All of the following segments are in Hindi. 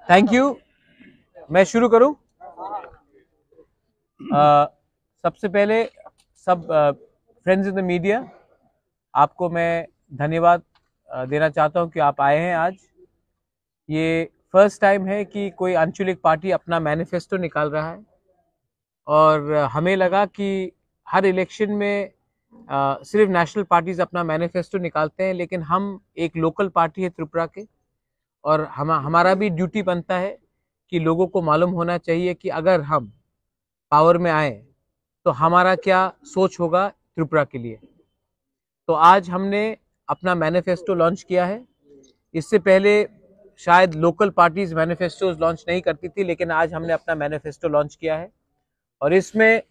Thank you. मैं शुरू करूं। सबसे पहले सब फ्रेंड्स इन द मीडिया, आपको मैं धन्यवाद देना चाहता हूं कि आप आए हैं आज। ये फर्स्ट टाइम है कि कोई आंचलिक पार्टी अपना मैनिफेस्टो निकाल रहा है और हमें लगा कि हर इलेक्शन में सिर्फ नेशनल पार्टीज अपना मैनिफेस्टो निकालते हैं, लेकिन हम एक लोकल पार्टी है त्रिपुरा के, और हमारा भी ड्यूटी बनता है कि लोगों को मालूम होना चाहिए कि अगर हम पावर में आए तो हमारा क्या सोच होगा त्रिपुरा के लिए। तो आज हमने अपना मैनिफेस्टो लॉन्च किया है। इससे पहले शायद लोकल पार्टीज मैनिफेस्टोज लॉन्च नहीं करती थी, लेकिन आज हमने अपना मैनिफेस्टो लॉन्च किया है और इसमें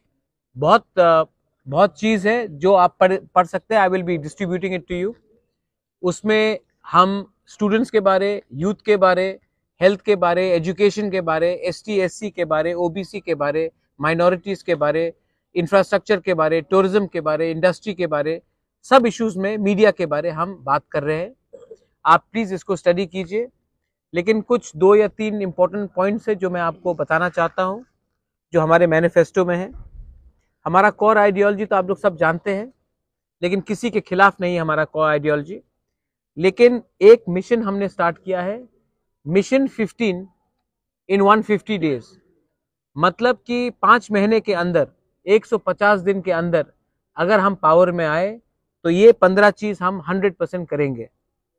बहुत चीज़ है जो आप पढ़ सकते हैं। I will be distributing it to you. उसमें हम स्टूडेंट्स के बारे, यूथ के बारे, हेल्थ के बारे, एजुकेशन के बारे, ST SC के बारे, OBC के बारे, माइनॉरिटीज़ के बारे, इंफ्रास्ट्रक्चर के बारे, टूरिज्म के बारे, इंडस्ट्री के बारे, सब इश्यूज में मीडिया के बारे हम बात कर रहे हैं। आप प्लीज़ इसको स्टडी कीजिए। लेकिन कुछ 2 या 3 इम्पोर्टेंट पॉइंट्स है जो मैं आपको बताना चाहता हूँ, जो हमारे मैनिफेस्टो में है। हमारा कोर आइडियोलॉजी तो आप लोग सब जानते हैं, लेकिन किसी के खिलाफ नहीं है हमारा कोर आइडियोलॉजी। लेकिन एक मिशन हमने स्टार्ट किया है, मिशन 15 इन 150 डेज। मतलब कि 5 महीने के अंदर, 150 दिन के अंदर अगर हम पावर में आए तो ये 15 चीज हम 100% करेंगे।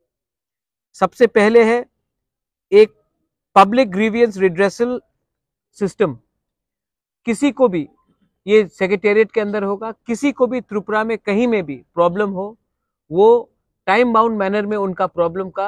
सबसे पहले है एक पब्लिक ग्रीवियंस रिड्रेसल सिस्टम। किसी को भी, ये सेक्रेटेरिएट के अंदर होगा, किसी को भी त्रिपुरा में कहीं में भी प्रॉब्लम हो, वो टाइम बाउंड मैनर में उनका प्रॉब्लम का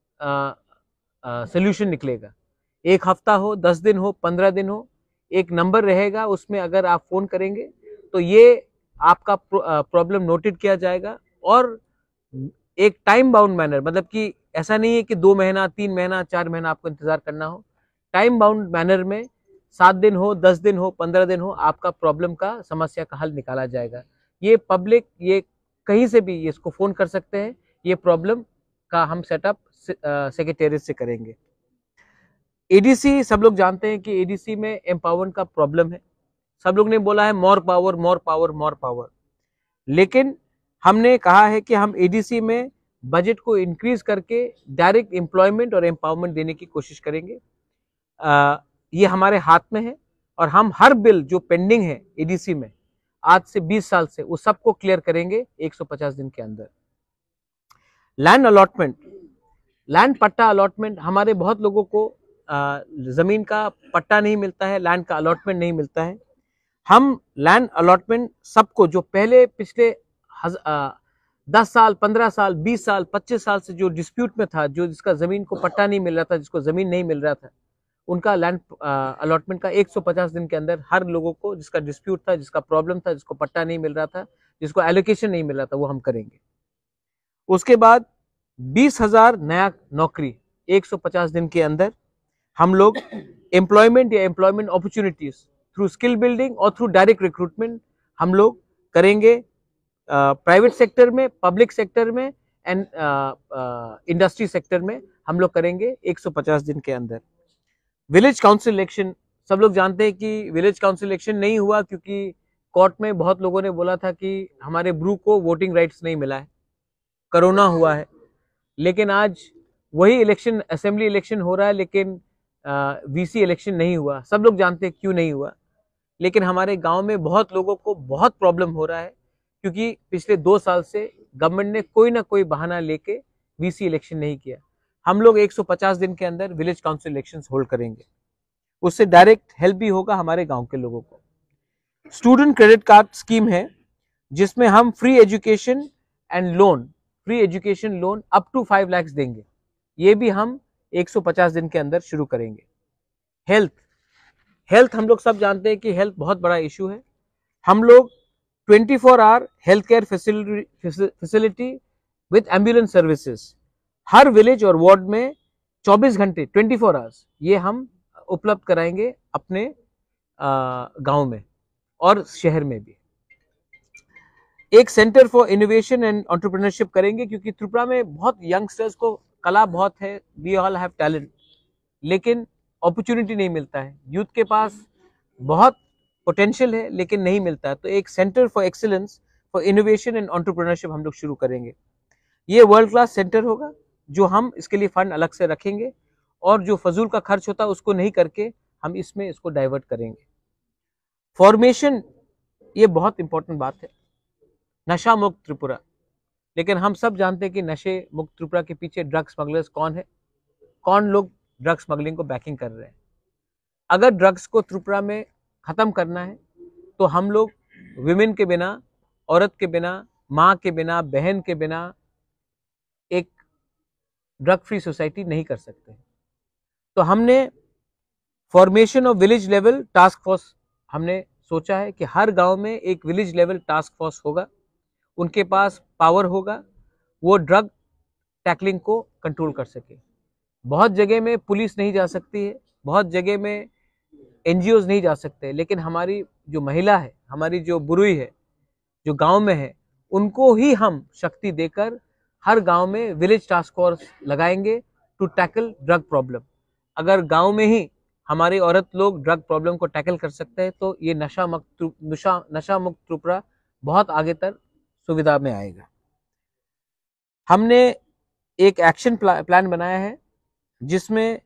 सोल्यूशन निकलेगा। 1 हफ्ता हो, 10 दिन हो, 15 दिन हो, एक नंबर रहेगा, उसमें अगर आप फोन करेंगे तो ये आपका प्रॉब्लम नोटेड किया जाएगा। और एक टाइम बाउंड मैनर, मतलब कि ऐसा नहीं है कि 2 महीना, 3 महीना, 4 महीना आपको इंतजार करना हो। टाइम बाउंड मैनर में 7 दिन हो, 10 दिन हो, 15 दिन हो, आपका प्रॉब्लम का, समस्या का हल निकाला जाएगा। ये पब्लिक, ये कहीं से भी इसको फोन कर सकते हैं। ये प्रॉब्लम का हम सेटअप सेक्रेटेरिएट से करेंगे। ADC, सब लोग जानते हैं कि ADC में एम्पावरमेंट का प्रॉब्लम है। सब लोग ने बोला है more power, more power, more power. लेकिन हमने कहा है कि हम ADC में बजट को इंक्रीज करके डायरेक्ट एम्प्लॉयमेंट और एम्पावरमेंट देने की कोशिश करेंगे। ये हमारे हाथ में है और हम हर बिल जो पेंडिंग है ADC में आज से 20 साल से, वो सबको क्लियर करेंगे 150 दिन के अंदर। लैंड अलॉटमेंट, लैंड पट्टा अलॉटमेंट, हमारे बहुत लोगों को जमीन का पट्टा नहीं मिलता है, लैंड का अलॉटमेंट नहीं मिलता है। हम लैंड अलॉटमेंट सबको, जो पहले पिछले 10 साल, 15 साल, 20 साल, 25 साल से जो डिस्प्यूट में था, जो जिसका जमीन को पट्टा नहीं मिल रहा था, जिसको जमीन नहीं मिल रहा था, उनका लैंड अलॉटमेंट का 150 दिन के अंदर हर लोगों को, जिसका डिस्प्यूट था, जिसका प्रॉब्लम था, जिसको पट्टा नहीं मिल रहा था, जिसको एलोकेशन नहीं मिल रहा था, वो हम करेंगे। उसके बाद 20,000 नया नौकरी 150 दिन के अंदर हम लोग एम्प्लॉयमेंट या employment opportunities through skill building और थ्रू डायरेक्ट रिक्रूटमेंट हम लोग करेंगे। प्राइवेट सेक्टर में, पब्लिक सेक्टर में एंड इंडस्ट्री सेक्टर में हम लोग करेंगे 150 दिन के अंदर। विलेज काउंसिल इलेक्शन, सब लोग जानते हैं कि विलेज काउंसिल इलेक्शन नहीं हुआ क्योंकि कोर्ट में बहुत लोगों ने बोला था कि हमारे ब्रू को वोटिंग राइट्स नहीं मिला है, कोरोना हुआ है। लेकिन आज वही इलेक्शन, असेंबली इलेक्शन हो रहा है, लेकिन VC इलेक्शन नहीं हुआ। सब लोग जानते हैं क्यों नहीं हुआ, लेकिन हमारे गांव में बहुत लोगों को बहुत प्रॉब्लम हो रहा है क्योंकि पिछले 2 साल से गवर्नमेंट ने कोई ना कोई बहाना लेके VC इलेक्शन नहीं किया। हम लोग 150 दिन के अंदर विलेज काउंसिल इलेक्शंस होल्ड करेंगे, उससे डायरेक्ट हेल्प भी होगा हमारे गांव के लोगों को। स्टूडेंट क्रेडिट कार्ड स्कीम है, जिसमें हम free education and loan, free education loan up to 5 lakh देंगे। ये भी हम 150 दिन के अंदर शुरू करेंगे। हेल्थ हम लोग सब जानते हैं कि हेल्थ बहुत बड़ा इशू है। हम लोग 24 hour health care facility with ambulance services हर विलेज और वार्ड में 24 घंटे 24 आवर्स ये हम उपलब्ध कराएंगे अपने गांव में और शहर में भी। एक centre for innovation and entrepreneurship करेंगे क्योंकि त्रिपुरा में बहुत यंगस्टर्स को कला बहुत है, वी ऑल हैव टैलेंट, लेकिन अपॉर्चुनिटी नहीं मिलता है, यूथ के पास बहुत पोटेंशियल है लेकिन नहीं मिलता है। तो एक centre for excellence for innovation and entrepreneurship हम लोग शुरू करेंगे। ये वर्ल्ड क्लास सेंटर होगा जो हम इसके लिए फंड अलग से रखेंगे और जो फजूल का खर्च होता है उसको नहीं करके हम इसमें इसको डाइवर्ट करेंगे। फॉर्मेशन, ये बहुत इंपॉर्टेंट बात है। नशा मुक्त त्रिपुरा, लेकिन हम सब जानते हैं कि नशे मुक्त त्रिपुरा के पीछे ड्रग स्मगलर्स कौन है, कौन लोग ड्रग स्मगलिंग को बैकिंग कर रहे हैं। अगर ड्रग्स को त्रिपुरा में खत्म करना है तो हम लोग विमेन के बिना, औरत के बिना, माँ के बिना, बहन के बिना एक ड्रग फ्री सोसाइटी नहीं कर सकते। तो हमने formation of village level task force, हमने सोचा है कि हर गांव में एक विलेज लेवल टास्क फोर्स होगा, उनके पास पावर होगा, वो ड्रग टैकलिंग को कंट्रोल कर सके। बहुत जगह में पुलिस नहीं जा सकती है, बहुत जगह में एनजीओज नहीं जा सकते, लेकिन हमारी जो महिला है, हमारी जो बुरुई है, जो गांव में है, उनको ही हम शक्ति देकर हर गांव में विलेज टास्क फोर्स लगाएंगे टू टैकल ड्रग प्रॉब्लम। अगर गांव में ही हमारी औरत लोग ड्रग प्रॉब्लम को टैकल कर सकते हैं तो ये नशा मुक्त त्रिपुरा बहुत आगे तक सुविधा में आएगा। हमने एक एक्शन प्लान बनाया है जिसमें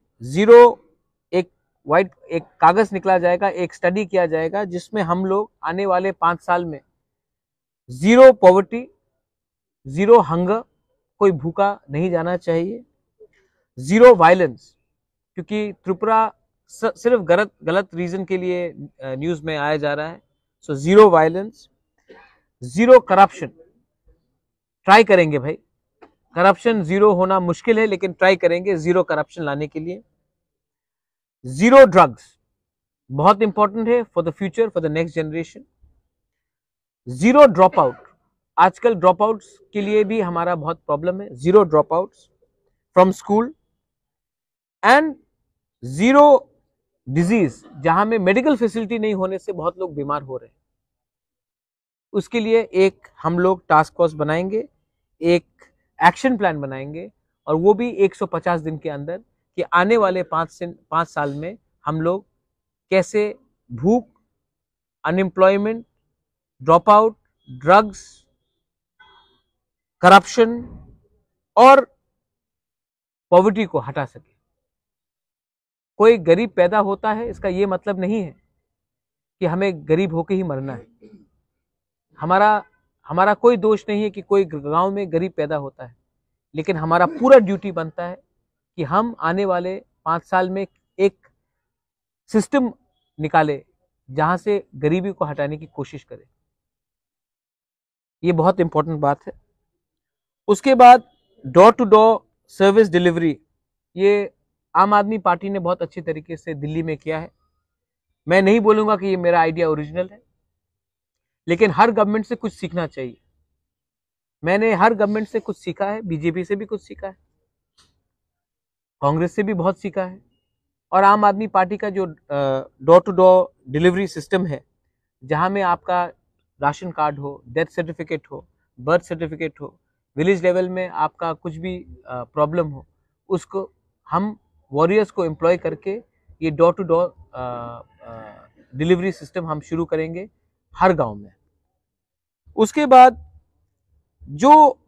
एक कागज निकला जाएगा, एक स्टडी किया जाएगा जिसमें हम लोग आने वाले 5 साल में 0 पॉवर्टी, 0 हंगर, कोई भूखा नहीं जाना चाहिए, 0 वायलेंस, क्योंकि त्रिपुरा सिर्फ गलत रीजन के लिए न्यूज में आया जा रहा है। सो 0 वायलेंस, 0 करप्शन, ट्राई करेंगे भाई, करप्शन 0 होना मुश्किल है लेकिन ट्राई करेंगे 0 करप्शन लाने के लिए। 0 ड्रग्स, बहुत इंपॉर्टेंट है for the future, for the next generation. 0 drop out, आजकल ड्रॉप आउट्स के लिए भी हमारा बहुत प्रॉब्लम है। 0 drop outs from school and 0 disease, जहां में मेडिकल फैसिलिटी नहीं होने से बहुत लोग बीमार हो रहे हैं। उसके लिए एक हम लोग टास्क फोर्स बनाएंगे, एक एक्शन प्लान बनाएंगे और वो भी 150 दिन के अंदर, कि आने वाले 5 साल में हम लोग कैसे भूख, unemployment, drop out, drugs, corruption और पॉवर्टी को हटा सके। कोई गरीब पैदा होता है इसका ये मतलब नहीं है कि हमें गरीब होकर ही मरना है। हमारा कोई दोष नहीं है कि कोई गांव में गरीब पैदा होता है, लेकिन हमारा पूरा ड्यूटी बनता है कि हम आने वाले 5 साल में एक सिस्टम निकाले जहां से गरीबी को हटाने की कोशिश करें। ये बहुत इंपॉर्टेंट बात है। उसके बाद door to door service delivery, ये आम आदमी पार्टी ने बहुत अच्छी तरीके से दिल्ली में किया है। मैं नहीं बोलूंगा कि ये मेरा आइडिया ओरिजिनल है, लेकिन हर गवर्नमेंट से कुछ सीखना चाहिए। मैंने हर गवर्नमेंट से कुछ सीखा है, बीजेपी से भी कुछ सीखा है, कांग्रेस से भी बहुत सीखा है, और आम आदमी पार्टी का जो door to door delivery system है, जहां में आपका राशन कार्ड हो, डेथ सर्टिफिकेट हो, बर्थ सर्टिफिकेट हो, विलेज लेवल में आपका कुछ भी प्रॉब्लम हो, उसको हम वॉरियर्स को एम्प्लॉय करके ये door to door delivery system हम शुरू करेंगे हर गांव में। उसके बाद जो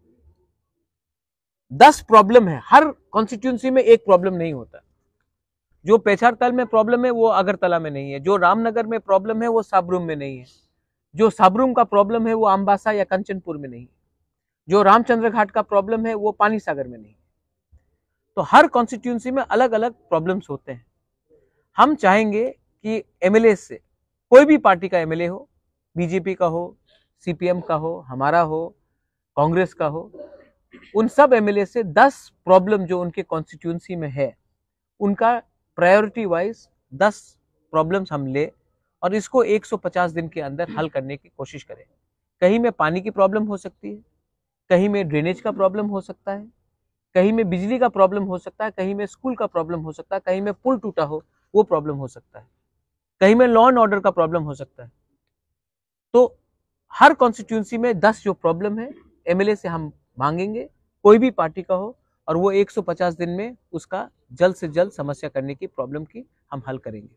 10 प्रॉब्लम है, हर कॉन्स्टिट्यूंसी में एक प्रॉब्लम नहीं होता। जो पेछारताल में प्रॉब्लम है वो अगरतला में नहीं है, जो रामनगर में प्रॉब्लम है वो साबरूम में नहीं है, जो साबरूम का प्रॉब्लम है वो अम्बासा या कंचनपुर में नहीं है, जो रामचंद्र घाट का प्रॉब्लम है वो पानी सागर में नहीं। तो हर कॉन्स्टिट्यूंसी में अलग अलग प्रॉब्लम्स होते हैं। हम चाहेंगे कि एमएलए से, कोई भी पार्टी का एमएलए हो, बीजेपी का हो, सीपीएम का हो, हमारा हो, कांग्रेस का हो, उन सब एमएलए से 10 प्रॉब्लम जो उनके कॉन्स्टिट्यूंसी में है, उनका प्रायोरिटी वाइज 10 प्रॉब्लम्स हम ले और इसको 150 दिन के अंदर हल करने की कोशिश करें। कहीं में पानी की प्रॉब्लम हो सकती है, कहीं में ड्रेनेज का प्रॉब्लम हो सकता है, कहीं में बिजली का प्रॉब्लम हो सकता है, कहीं में स्कूल का प्रॉब्लम हो सकता है, कहीं में पुल टूटा हो वो प्रॉब्लम हो सकता है, कहीं में लॉ एंड ऑर्डर का प्रॉब्लम हो सकता है। तो हर कॉन्स्टिट्यूंसी में 10 जो प्रॉब्लम है एमएलए से हम मांगेंगे, कोई भी पार्टी का हो, और वो 150 दिन में उसका जल्द से जल्द समस्या करने की, प्रॉब्लम की हम हल करेंगे।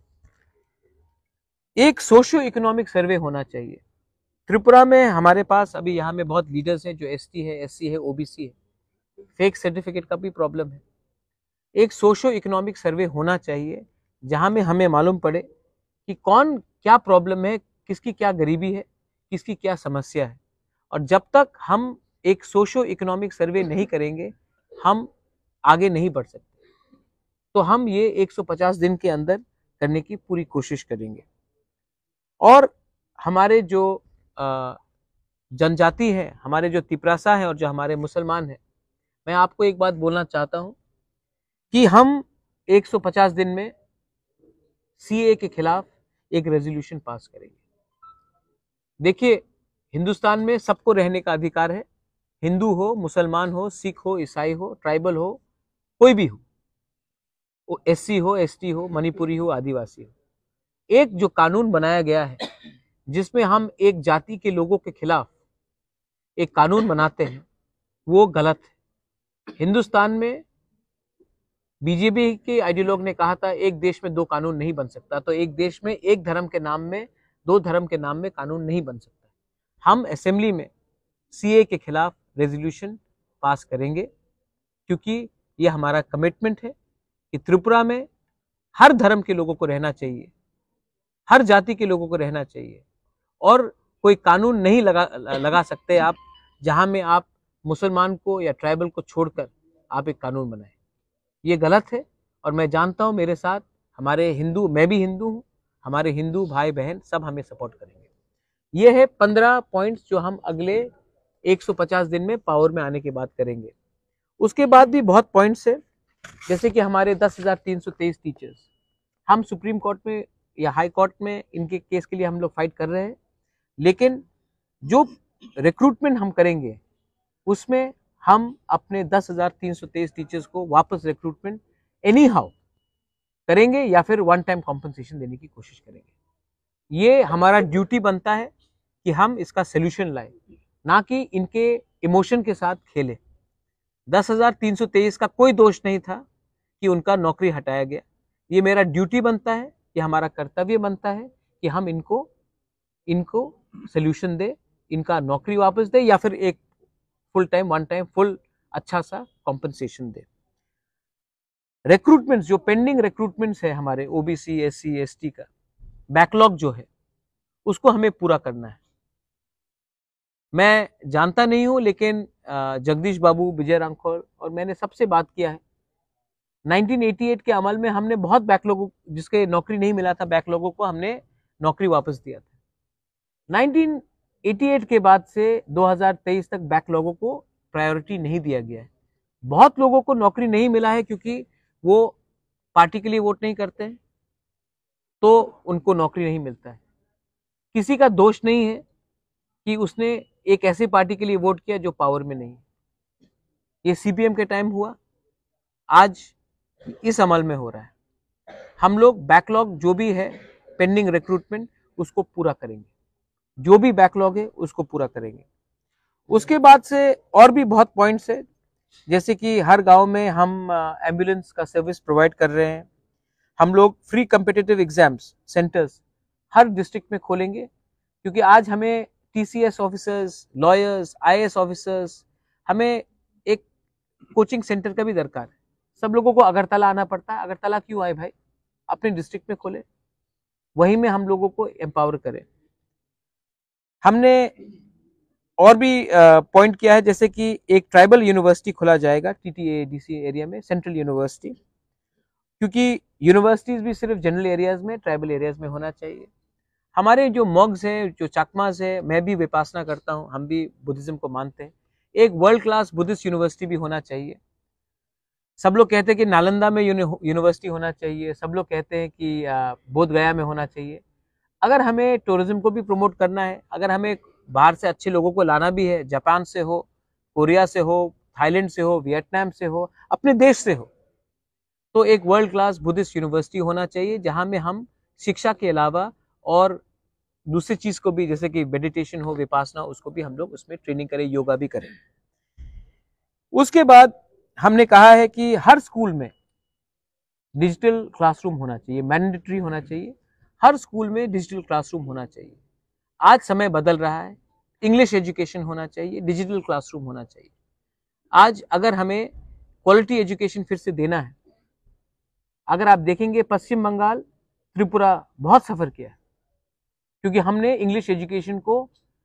एक सोशियो इकोनॉमिक सर्वे होना चाहिए। त्रिपुरा में हमारे पास अभी यहाँ में बहुत लीडर्स हैं जो एसटी है, एससी है, ओबीसी है, फेक सर्टिफिकेट का भी प्रॉब्लम है। एक सोशियो इकोनॉमिक सर्वे होना चाहिए जहां में हमें मालूम पड़े कि कौन क्या प्रॉब्लम है, किसकी क्या गरीबी है, किसकी क्या समस्या है। और जब तक हम एक सोशियो इकोनॉमिक सर्वे नहीं करेंगे हम आगे नहीं बढ़ सकते। तो हम ये 150 दिन के अंदर करने की पूरी कोशिश करेंगे। और हमारे जो जनजाति है, हमारे जो तिपरासा है और जो हमारे मुसलमान हैं, मैं आपको एक बात बोलना चाहता हूं कि हम 150 दिन में सीए के खिलाफ एक रेजोल्यूशन पास करेंगे। देखिए, हिंदुस्तान में सबको रहने का अधिकार है, हिंदू हो, मुसलमान हो, सिख हो, ईसाई हो, ट्राइबल हो, कोई भी हो, वो एससी हो, एसटी हो, मणिपुरी हो, आदिवासी हो। एक जो कानून बनाया गया है जिसमें हम एक जाति के लोगों के खिलाफ एक कानून बनाते हैं, वो गलत है। हिंदुस्तान में बीजेपी के आइडियोलॉग ने कहा था एक देश में दो कानून नहीं बन सकता, तो एक देश में एक धर्म के नाम में, दो धर्म के नाम में कानून नहीं बन सकता। हम असेंबली में सीए के खिलाफ रेजोल्यूशन पास करेंगे क्योंकि यह हमारा कमिटमेंट है कि त्रिपुरा में हर धर्म के लोगों को रहना चाहिए, हर जाति के लोगों को रहना चाहिए, और कोई कानून नहीं लगा सकते आप जहां में आप मुसलमान को या ट्राइबल को छोड़कर आप एक कानून बनाए। ये गलत है। और मैं जानता हूं मेरे साथ हमारे हिंदू, मैं भी हिंदू हूं, हमारे हिंदू भाई बहन सब हमें सपोर्ट करेंगे। ये है 15 पॉइंट्स जो हम अगले 150 दिन में पावर में आने के बाद करेंगे। उसके बाद भी बहुत पॉइंट्स है, जैसे कि हमारे 10,323 टीचर्स, हम सुप्रीम कोर्ट में या हाई कोर्ट में इनके केस के लिए हम लोग फाइट कर रहे हैं, लेकिन जो रिक्रूटमेंट हम करेंगे उसमें हम अपने 10,323 टीचर्स को वापस रिक्रूटमेंट एनी हाउ करेंगे या फिर वन टाइम कॉम्पनसेशन देने की कोशिश करेंगे। ये हमारा ड्यूटी बनता है कि हम इसका सोल्यूशन लाए, ना कि इनके इमोशन के साथ खेले। 10,323 का कोई दोष नहीं था कि उनका नौकरी हटाया गया। ये मेरा ड्यूटी बनता है, ये हमारा कर्तव्य बनता है कि हम इनको सोल्यूशन दे, इनका नौकरी वापस दे या फिर एक full time, one time, full अच्छा सा कॉम्पनसेशन दे। रिक्रूटमेंट्स, जो पेंडिंग रिक्रूटमेंट्स है हमारे ओबीसी, एससी, एसटी का बैकलॉग जो है उसको हमें पूरा करना है। मैं जानता नहीं हूं, लेकिन जगदीश बाबू, विजय रांखोर और मैंने सबसे बात किया है। 1988 के अमल में हमने बहुत बैकलॉग, जिसके नौकरी नहीं मिला था, बैकलॉगों को हमने नौकरी वापस दिया था। 1988 के बाद से 2023 तक बैकलॉगों को प्रायोरिटी नहीं दिया गया है। बहुत लोगों को नौकरी नहीं मिला है क्योंकि वो पार्टी के लिए वोट नहीं करते हैं, तो उनको नौकरी नहीं मिलता है। किसी का दोष नहीं है कि उसने एक ऐसी पार्टी के लिए वोट किया जो पावर में नहीं है। ये सीपीएम के टाइम हुआ, आज इस अमल में हो रहा है। हम लोग बैकलॉग जो भी है, पेंडिंग रिक्रूटमेंट, उसको पूरा करेंगे। जो भी बैकलॉग है उसको पूरा करेंगे। उसके बाद से और भी बहुत पॉइंट्स है, जैसे कि हर गांव में हम एम्बुलेंस का सर्विस प्रोवाइड कर रहे हैं। हम लोग फ्री कॉम्पिटिटिव एग्जाम्स सेंटर्स हर डिस्ट्रिक्ट में खोलेंगे, क्योंकि आज हमें TCS officers, lawyers, IAS officers, हमें एक कोचिंग सेंटर का भी दरकार है। सब लोगों को अगरतला आना पड़ता है। अगरतला क्यों आए भाई, अपने डिस्ट्रिक्ट में खोले, वहीं में हम लोगों को एम्पावर करें। हमने और भी पॉइंट किया है, जैसे कि एक ट्राइबल यूनिवर्सिटी खोला जाएगा टीटीएडीसी एरिया में, सेंट्रल यूनिवर्सिटी, क्योंकि यूनिवर्सिटीज भी सिर्फ जनरल एरियाज में, ट्राइबल एरियाज में होना चाहिए। हमारे जो मॉग्स हैं, जो चाकमास है, मैं भी विपासना करता हूं, हम भी बुद्धिज्म को मानते हैं, एक वर्ल्ड क्लास बुद्धिस्ट यूनिवर्सिटी भी होना चाहिए। सब लोग कहते हैं कि नालंदा में यूनिवर्सिटी होना चाहिए, सब लोग कहते हैं कि बोध गया में होना चाहिए। अगर हमें टूरिज्म को भी प्रमोट करना है, अगर हमें बाहर से अच्छे लोगों को लाना भी है, जापान से हो, कोरिया से हो, थाईलैंड से हो, वियतनाम से हो, अपने देश से हो, तो एक वर्ल्ड क्लास बुद्धिस्ट यूनिवर्सिटी होना चाहिए जहां में हम शिक्षा के अलावा और दूसरी चीज को भी, जैसे कि मेडिटेशन हो, विपासना, उसको भी हम लोग उसमें ट्रेनिंग करें, योगा भी करें। उसके बाद हमने कहा है कि हर स्कूल में डिजिटल क्लासरूम होना चाहिए, मैंडेटरी होना चाहिए। हर स्कूल में डिजिटल क्लासरूम होना चाहिए। आज समय बदल रहा है, इंग्लिश एजुकेशन होना चाहिए, डिजिटल क्लासरूम होना चाहिए। आज अगर हमें क्वालिटी एजुकेशन फिर से देना है, अगर आप देखेंगे पश्चिम बंगाल, त्रिपुरा बहुत सफ़र किया है, क्योंकि हमने इंग्लिश एजुकेशन को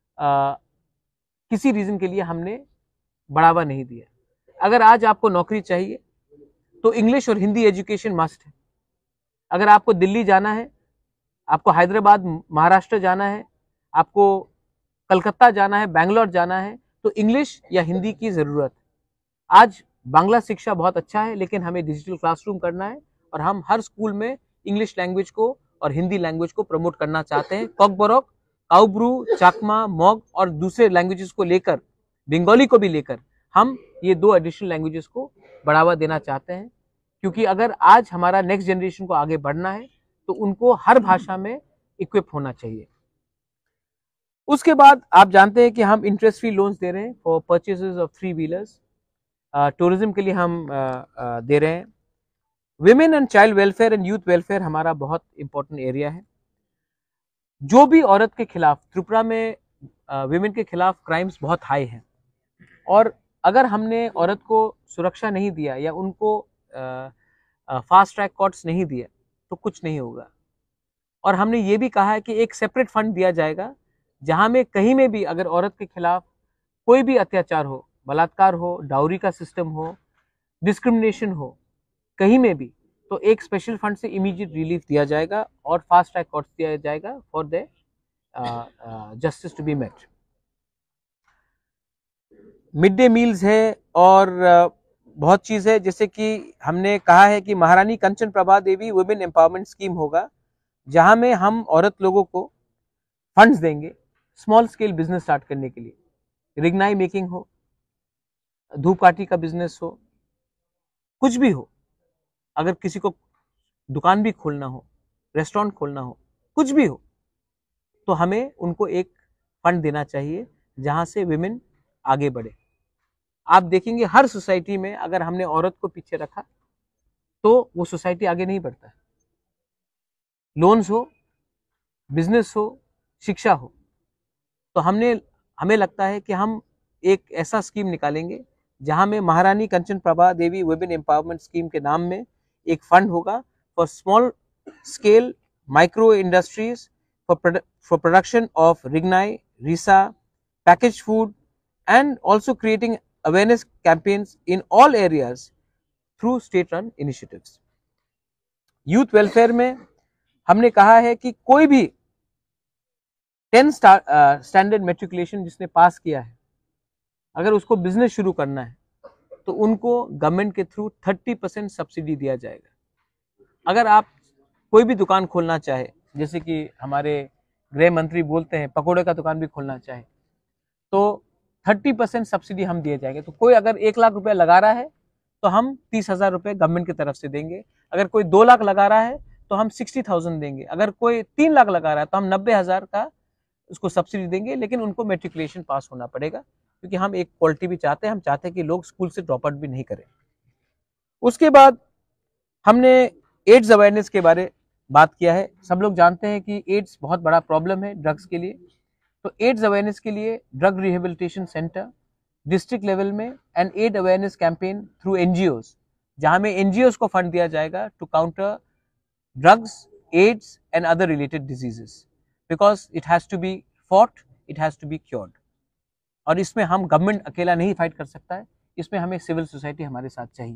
किसी रीज़न के लिए हमने बढ़ावा नहीं दिया। अगर आज आपको नौकरी चाहिए तो इंग्लिश और हिंदी एजुकेशन मस्ट है। अगर आपको दिल्ली जाना है, आपको हैदराबाद महाराष्ट्र जाना है, आपको कलकत्ता जाना है, बैंगलोर जाना है, तो इंग्लिश या हिंदी की ज़रूरत है। आज बांग्ला शिक्षा बहुत अच्छा है, लेकिन हमें डिजिटल क्लासरूम करना है और हम हर स्कूल में इंग्लिश लैंग्वेज को और हिंदी लैंग्वेज को प्रमोट करना चाहते हैं। कॉकबोरोक, काउब्रू, चाकमा, मॉग और दूसरे लैंग्वेजेस को लेकर, बंगाली को भी लेकर, हम ये 2 एडिशनल लैंग्वेजेस को बढ़ावा देना चाहते हैं। क्योंकि अगर आज हमारा नेक्स्ट जनरेशन को आगे बढ़ना है तो उनको हर भाषा में इक्विप होना चाहिए। उसके बाद आप जानते हैं कि हम इंटरेस्ट फ्री लोन्स दे रहे हैं for purchases of 3 wheelers. Tourism के लिए हम दे रहे हैं। Women and child welfare and youth welfare हमारा बहुत इंपॉर्टेंट एरिया है। जो भी औरत के खिलाफ, त्रिपुरा में विमेन के खिलाफ क्राइम्स बहुत हाई हैं, और अगर हमने औरत को सुरक्षा नहीं दिया या उनको फास्ट ट्रैक कोर्ट्स नहीं दिया तो कुछ नहीं होगा। और हमने ये भी कहा है कि एक सेपरेट फंड दिया जाएगा, जहां में कहीं में भी अगर औरत के खिलाफ कोई भी अत्याचार हो, बलात्कार हो, डाउरी का सिस्टम हो, डिस्क्रिमिनेशन हो, कहीं में भी, तो एक स्पेशल फंड से इमीडिएट रिलीफ दिया जाएगा और फास्ट ट्रैक कोर्ट्स दिया जाएगा for the justice to be met. Mid day meals है और बहुत चीज़ है, जैसे कि हमने कहा है कि Maharani Kanchan Prabha Devi women empowerment scheme होगा, जहां में हम औरत लोगों को फंड्स देंगे स्मॉल स्केल बिजनेस स्टार्ट करने के लिए। रिग्नाई मेकिंग हो, धूपकाठी का बिजनेस हो, कुछ भी हो, अगर किसी को दुकान भी खोलना हो, रेस्टोरेंट खोलना हो, कुछ भी हो, तो हमें उनको एक फंड देना चाहिए जहां से विमेन आगे बढ़े। आप देखेंगे हर सोसाइटी में अगर हमने औरत को पीछे रखा तो वो सोसाइटी आगे नहीं बढ़ता है। लोन्स हो, बिजनेस हो, शिक्षा हो, तो हमें लगता है कि हम एक ऐसा स्कीम निकालेंगे जहां में Maharani Kanchan Prabha Devi women empowerment scheme के नाम में एक फंड होगा for small scale micro industries for production of rignai, risa, package food and also creating awareness campaigns in all areas through state run initiatives. Youth welfare में हमने कहा है कि कोई भी 10 स्टैंडर्ड मेट्रिकुलेशन जिसने पास किया है, अगर उसको बिजनेस शुरू करना है तो उनको गवर्नमेंट के थ्रू 30% सब्सिडी दिया जाएगा। अगर आप कोई भी दुकान खोलना चाहे, जैसे कि हमारे गृह मंत्री बोलते हैं पकौड़े का दुकान भी खोलना चाहे, तो 30% सब्सिडी हम दिए जाएंगे। तो कोई अगर 1 लाख रुपया लगा रहा है तो हम 30,000 रुपये गवर्नमेंट की तरफ से देंगे। अगर कोई 2 लाख लगा रहा है तो हम 60,000 देंगे। अगर कोई 3 लाख लगा रहा है तो हम 90,000 का उसको सब्सिडी देंगे, लेकिन उनको मेट्रिकुलेशन पास होना पड़ेगा, क्योंकि हम एक क्वालिटी भी चाहते हैं। हम चाहते हैं कि लोग स्कूल से ड्रॉप आउट भी नहीं करें। उसके बाद हमने एड्स अवेयरनेस के बारे बात किया है। सब लोग जानते हैं कि एड्स बहुत बड़ा प्रॉब्लम है ड्रग्स के लिए। तो एड्स अवेयरनेस के लिए drug rehabilitation centre district level में and aid awareness campaign through NGOs, जहां में एनजीओज को फंड दिया जाएगा to counter drugs, AIDS and other related diseases, because it has to be fought, it has to be cured. और इसमें हम गवर्नमेंट अकेला नहीं फाइट कर सकता है, इसमें हमें सिविल सोसाइटी हमारे साथ चाहिए।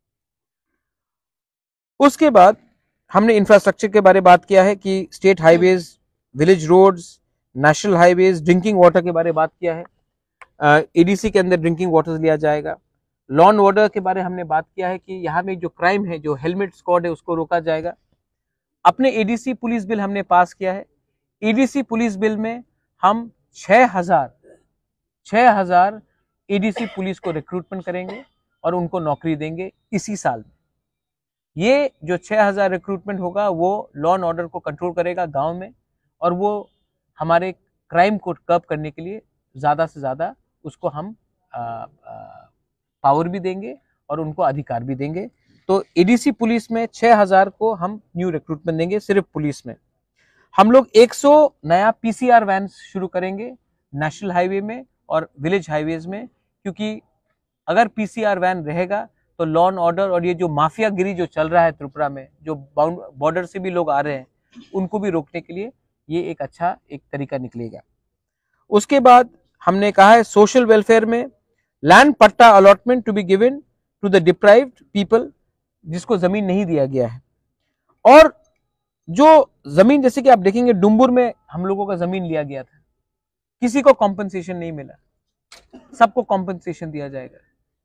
उसके बाद हमने इंफ्रास्ट्रक्चर के बारे में बात किया है कि state highways, village roads, national highways, drinking water के बारे में बात किया है। एडीसी के अंदर ड्रिंकिंग वाटर लिया जाएगा। लॉ एंड ऑर्डर के बारे में हमने बात किया है कि यहाँ में जो क्राइम है, जो हेलमेट स्क्वाड है, उसको रोका जाएगा। अपने एडीसी पुलिस बिल हमने पास किया है। एडीसी पुलिस बिल में हम 6,000 एडीसी पुलिस को रिक्रूटमेंट करेंगे और उनको नौकरी देंगे इसी साल में। ये जो 6,000 रिक्रूटमेंट होगा वो लॉ एंड ऑर्डर को कंट्रोल करेगा गांव में, और वो हमारे क्राइम को कर्ब करने के लिए ज़्यादा से ज़्यादा उसको हम पावर भी देंगे और उनको अधिकार भी देंगे। तो एडीसी पुलिस में 6000 को हम न्यू रिक्रूटमेंट देंगे सिर्फ पुलिस में। हम लोग 100 नया पीसीआर वैन शुरू करेंगे नेशनल हाईवे में और विलेज हाईवेज में, क्योंकि अगर पीसीआर वैन रहेगा तो लॉ एंड ऑर्डर और ये जो माफियागिरी जो चल रहा है त्रिपुरा में, जो बॉर्डर से भी लोग आ रहे हैं, उनको भी रोकने के लिए ये एक अच्छा एक तरीका निकलेगा। उसके बाद हमने कहा है सोशल वेलफेयर में लैंड पट्टा allotment to be given to the deprived people, जिसको जमीन नहीं दिया गया है। और जो जमीन, जैसे कि आप देखेंगे डुम्बुर में हम लोगों का जमीन लिया गया था, किसी को कॉम्पनसेशन नहीं मिला, सबको कॉम्पनसेशन दिया जाएगा।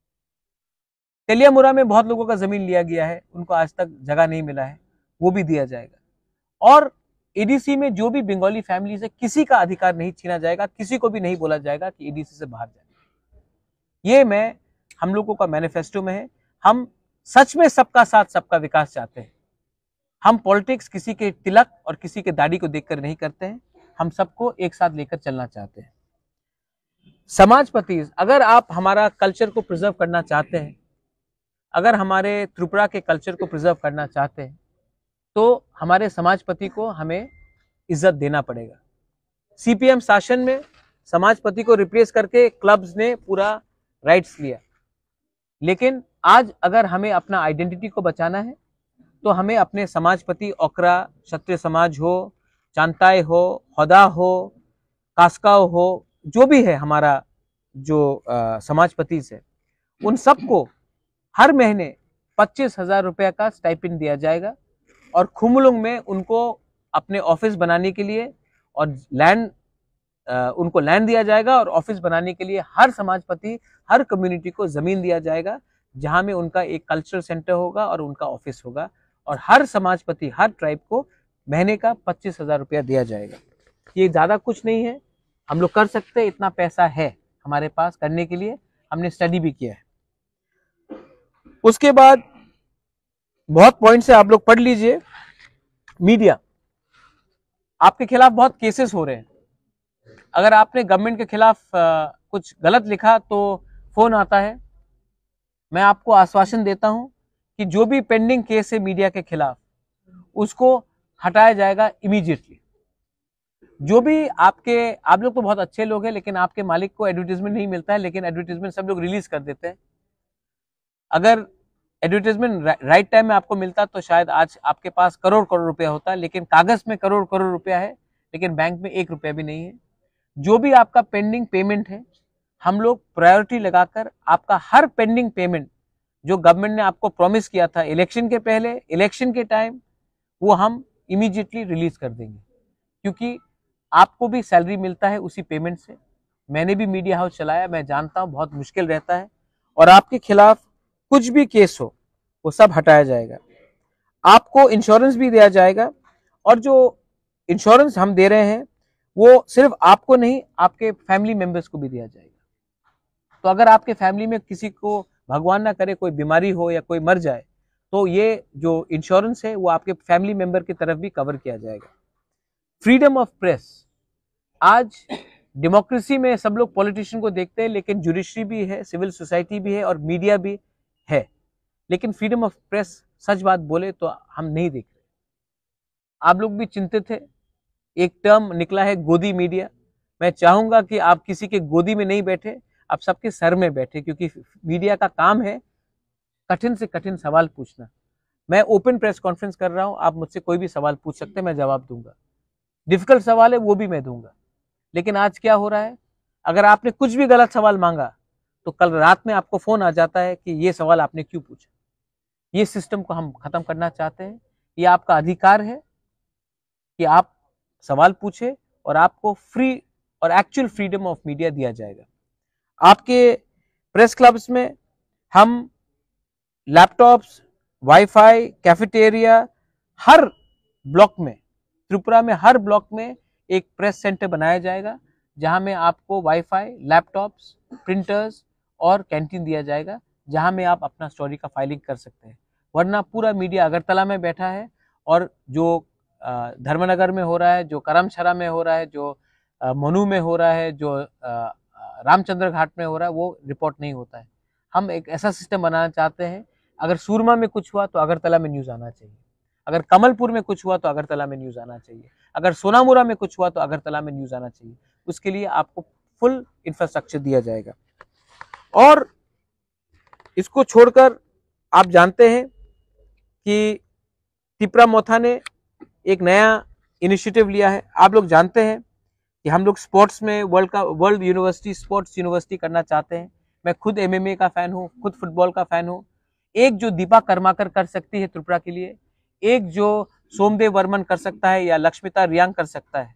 तेलियामुरा में बहुत लोगों का जमीन लिया गया है, उनको आज तक जगह नहीं मिला है, वो भी दिया जाएगा। और एडीसी में जो भी बंगाली फैमिलीज है, किसी का अधिकार नहीं छीना जाएगा, किसी को भी नहीं बोला जाएगा कि एडीसी से बाहर जाए। ये हम लोगों का मैनिफेस्टो में है। हम सच में सबका साथ सबका विकास चाहते हैं। हम पॉलिटिक्स किसी के तिलक और किसी के दाढ़ी को देखकर नहीं करते हैं, हम सबको एक साथ लेकर चलना चाहते हैं। समाजपति, अगर आप हमारा कल्चर को प्रिजर्व करना चाहते हैं, अगर हमारे त्रिपुरा के कल्चर को प्रिजर्व करना चाहते हैं, तो हमारे समाजपति को हमें इज्जत देना पड़ेगा। सीपीएम शासन में समाजपति को रिप्लेस करके क्लब्स ने पूरा राइट्स लिया, लेकिन आज अगर हमें अपना आइडेंटिटी को बचाना है तो हमें अपने समाजपति, ओकरा क्षत्रिय समाज हो, चांताई हो, होदा हो, कास्काव हो, जो भी है हमारा जो समाजपति है, उन सबको हर महीने 25,000 रुपये का स्टाइपेंड दिया जाएगा। और खुमलुंग में उनको अपने ऑफिस बनाने के लिए और उनको लैंड दिया जाएगा, और ऑफिस बनाने के लिए हर समाजपति, हर कम्युनिटी को जमीन दिया जाएगा, जहां में उनका एक कल्चरल सेंटर होगा और उनका ऑफिस होगा। और हर समाजपति, हर ट्राइब को महीने का 25,000 रुपया दिया जाएगा। ये ज्यादा कुछ नहीं है, हम लोग कर सकते हैं, इतना पैसा है हमारे पास करने के लिए, हमने स्टडी भी किया है। उसके बाद बहुत पॉइंट से आप लोग पढ़ लीजिए। मीडिया, आपके खिलाफ बहुत केसेस हो रहे हैं। अगर आपने गवर्नमेंट के खिलाफ कुछ गलत लिखा तो फोन आता है। मैं आपको आश्वासन देता हूं कि जो भी पेंडिंग केस है मीडिया के खिलाफ, उसको हटाया जाएगा इमीडिएटली। जो भी आप लोग तो बहुत अच्छे लोग हैं, लेकिन आपके मालिक को एडवर्टाइजमेंट नहीं मिलता है, लेकिन एडवर्टाइजमेंट सब लोग रिलीज कर देते हैं। अगर एडवर्टाइजमेंट राइट टाइम में आपको मिलता तो शायद आज आपके पास करोड़ करोड़ रुपया होता, लेकिन कागज में करोड़ करोड़ रुपया है, लेकिन बैंक में 1 रुपया भी नहीं है। जो भी आपका पेंडिंग पेमेंट है, हम लोग प्रायोरिटी लगाकर आपका हर पेंडिंग पेमेंट जो गवर्नमेंट ने आपको प्रॉमिस किया था इलेक्शन के पहले, इलेक्शन के टाइम, वो हम इमीडिएटली रिलीज कर देंगे, क्योंकि आपको भी सैलरी मिलता है उसी पेमेंट से। मैंने भी मीडिया हाउस चलाया, मैं जानता हूं बहुत मुश्किल रहता है। और आपके खिलाफ कुछ भी केस हो वो सब हटाया जाएगा। आपको इंश्योरेंस भी दिया जाएगा, और जो इंश्योरेंस हम दे रहे हैं वो सिर्फ आपको नहीं, आपके फैमिली मेंबर्स को भी दिया जाएगा। तो अगर आपके फैमिली में किसी को भगवान ना करे कोई बीमारी हो या कोई मर जाए, तो ये जो इंश्योरेंस है वो आपके फैमिली मेंबर की तरफ भी कवर किया जाएगा। फ्रीडम ऑफ प्रेस, आज डेमोक्रेसी में सब लोग पॉलिटिशियन को देखते हैं, लेकिन जुडिशरी भी है, सिविल सोसाइटी भी है और मीडिया भी है, लेकिन फ्रीडम ऑफ प्रेस सच बात बोले तो हम नहीं देख रहे। आप लोग भी चिंतित है, एक टर्म निकला है गोदी मीडिया। मैं चाहूंगा कि आप किसी के गोदी में नहीं बैठे, आप सबके सर में बैठे, क्योंकि मीडिया का काम है कठिन से कठिन सवाल पूछना। मैं ओपन प्रेस कॉन्फ्रेंस कर रहा हूं, आप मुझसे कोई भी सवाल पूछ सकते हैं, मैं जवाब दूंगा। डिफिकल्ट सवाल है वो भी मैं दूंगा। लेकिन आज क्या हो रहा है, अगर आपने कुछ भी गलत सवाल मांगा तो कल रात में आपको फोन आ जाता है कि ये सवाल आपने क्यों पूछा। ये सिस्टम को हम खत्म करना चाहते हैं। ये आपका अधिकार है कि आप सवाल पूछे, और आपको फ्री और एक्चुअल फ्रीडम ऑफ मीडिया दिया जाएगा। आपके प्रेस क्लब्स में हम लैपटॉप्स, वाईफाई, कैफेटेरिया, हर ब्लॉक में, त्रिपुरा में हर ब्लॉक में एक प्रेस सेंटर बनाया जाएगा, जहां में आपको वाईफाई, लैपटॉप्स, प्रिंटर्स और कैंटीन दिया जाएगा, जहां में आप अपना स्टोरी का फाइलिंग कर सकते हैं। वरना पूरा मीडिया अगरतला में बैठा है, और जो धर्मनगर में हो रहा है, जो करमछरा में हो रहा है, जो मनु में हो रहा है, जो रामचंद्र घाट में हो रहा है, वो रिपोर्ट नहीं होता है। हम एक ऐसा सिस्टम बनाना चाहते हैं, अगर सूरमा में कुछ हुआ तो अगरतला में न्यूज आना चाहिए, अगर कमलपुर में कुछ हुआ तो अगरतला में न्यूज आना चाहिए, अगर सोनामुरा में कुछ हुआ तो अगरतला में न्यूज आना चाहिए। उसके लिए आपको फुल इंफ्रास्ट्रक्चर दिया जाएगा। और इसको छोड़कर आप जानते हैं कि तिपरा मोथा ने एक नया इनिशिएटिव लिया है। आप लोग जानते हैं कि हम लोग स्पोर्ट्स में वर्ल्ड यूनिवर्सिटी स्पोर्ट्स यूनिवर्सिटी करना चाहते हैं। मैं खुद MMA का फैन हूँ, खुद फुटबॉल का फैन हूँ। एक जो दीपा कर्माकर कर सकती है त्रिपुरा के लिए, एक जो सोमदेव वर्मन कर सकता है या लक्ष्मिता रियांग कर सकता है,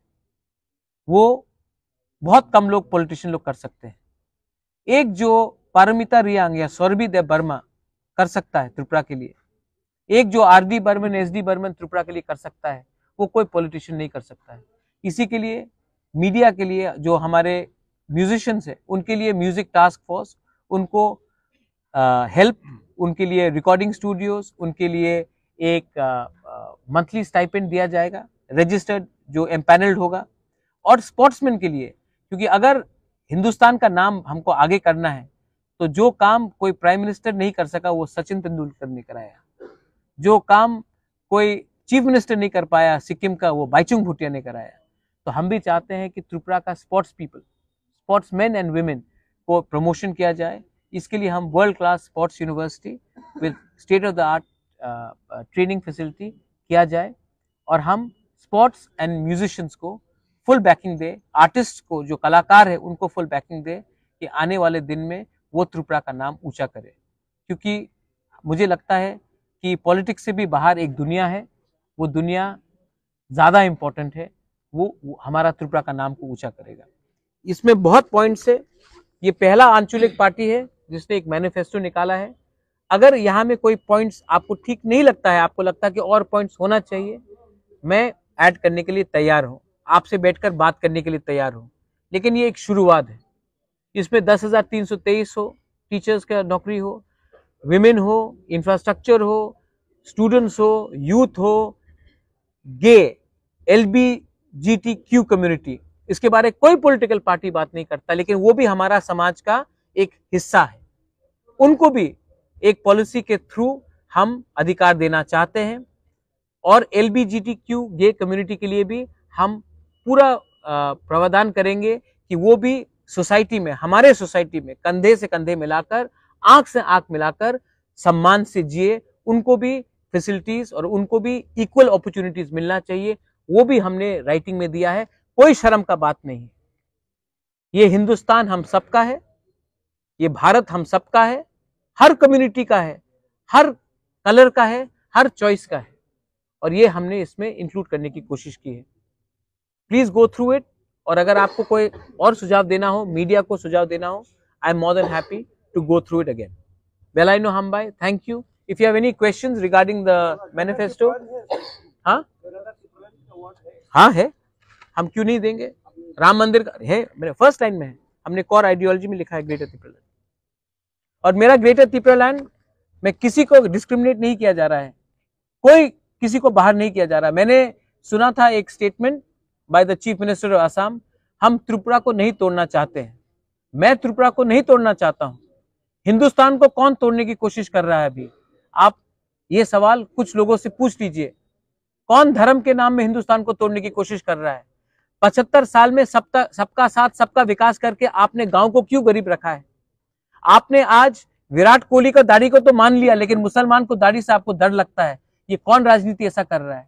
वो बहुत कम लोग पॉलिटिशियन लोग कर सकते हैं। एक जो पारमिता रियांग या सौरभी देव बर्मा कर सकता है त्रिपुरा के लिए, एक जो RD बर्मन SD बर्मन त्रिपुरा के लिए कर सकता है, वो कोई पॉलिटिशियन नहीं कर सकता है। इसी के लिए मीडिया के लिए जो हमारे म्यूजिशियंस है उनके लिए म्यूजिक टास्क फोर्स, उनको हेल्प, उनके लिए रिकॉर्डिंग स्टूडियोज, उनके लिए एक मंथली स्टाइपेंड दिया जाएगा, रजिस्टर्ड जो एम्पैनल्ड होगा। और स्पोर्ट्समैन के लिए, क्योंकि अगर हिंदुस्तान का नाम हमको आगे करना है तो जो काम कोई प्राइम मिनिस्टर नहीं कर सका वो सचिन तेंदुलकर ने कराया, जो काम कोई चीफ मिनिस्टर नहीं कर पाया सिक्किम का वो बाइचुंग भूटिया ने कराया। तो हम भी चाहते हैं कि त्रिपुरा का sports people, sportsman and women को प्रमोशन किया जाए। इसके लिए हम world class sports university with state of the art training facility किया जाए, और हम स्पोर्ट्स एंड म्यूजिशियंस को फुल बैकिंग दे, आर्टिस्ट को जो कलाकार है उनको फुल बैकिंग दे कि आने वाले दिन में वो त्रिपुरा का नाम ऊंचा करे। क्योंकि मुझे लगता है कि पॉलिटिक्स से भी बाहर एक दुनिया है, वो दुनिया ज़्यादा इम्पोर्टेंट है, वो हमारा त्रिपुरा का नाम को ऊंचा करेगा। इसमें बहुत पॉइंट्स है। ये पहला आंचलिक पार्टी है जिसने एक मैनिफेस्टो निकाला है। अगर यहाँ में कोई पॉइंट्स आपको ठीक नहीं लगता है, आपको लगता है कि और पॉइंट्स होना चाहिए, मैं ऐड करने के लिए तैयार हूँ, आपसे बैठकर बात करने के लिए तैयार हूँ। लेकिन ये एक शुरुआत है। इसमें 10,323 हो, टीचर्स का नौकरी हो, विमेन हो, इंफ्रास्ट्रक्चर हो, स्टूडेंट्स हो, यूथ हो, गे, LGBTQ कम्युनिटी, इसके बारे में कोई पॉलिटिकल पार्टी बात नहीं करता, लेकिन वो भी हमारा समाज का एक हिस्सा है। उनको भी एक पॉलिसी के थ्रू हम अधिकार देना चाहते हैं, और LGBTQ गे कम्युनिटी के लिए भी हम पूरा प्रावधान करेंगे कि वो भी सोसाइटी में, हमारे सोसाइटी में कंधे से कंधे मिलाकर, आंख से आंख मिलाकर सम्मान से जिए। उनको भी फैसिलिटीज और उनको भी इक्वल अपॉर्चुनिटीज मिलना चाहिए, वो भी हमने राइटिंग में दिया है। कोई शर्म का बात नहीं। ये हिंदुस्तान हम सबका है, ये भारत हम सबका है, हर कम्युनिटी का है, हर कलर का है, हर चॉइस का है, और ये हमने इसमें इंक्लूड करने की कोशिश की है। Please go through it. और अगर आपको कोई और सुझाव देना हो, मीडिया को सुझाव देना हो, I am more than happy to go through it again. बेलाइनो हमबाई, thank you. If you have any questions regarding the manifesto. हाँ है, हम क्यों नहीं देंगे। राम मंदिर का है, मेरे फर्स्ट लाइन में है, हमने कोर आइडियोलॉजी में लिखा है ग्रेटर त्रिपुरा लैंड। और मेरा ग्रेटर त्रिपुरा लैंड में किसी को डिस्क्रिमिनेट नहीं किया जा रहा है, कोई किसी को बाहर नहीं किया जा रहा है। मैंने सुना था एक statement by the chief minister of Assam, हम त्रिपुरा को नहीं तोड़ना चाहते हैं। मैं त्रिपुरा को नहीं तोड़ना चाहता हूं। हिंदुस्तान को कौन तोड़ने की कोशिश कर रहा है अभी? आप ये सवाल कुछ लोगों से पूछ लीजिए, कौन धर्म के नाम में हिंदुस्तान को तोड़ने की कोशिश कर रहा है? 75 साल में सबका साथ सबका विकास करके आपने गांव को क्यों गरीब रखा है? आपने आज विराट कोहली का दाढ़ी को तो मान लिया, लेकिन मुसलमान को दाढ़ी से आपको डर लगता है। ये कौन राजनीति ऐसा कर रहा है?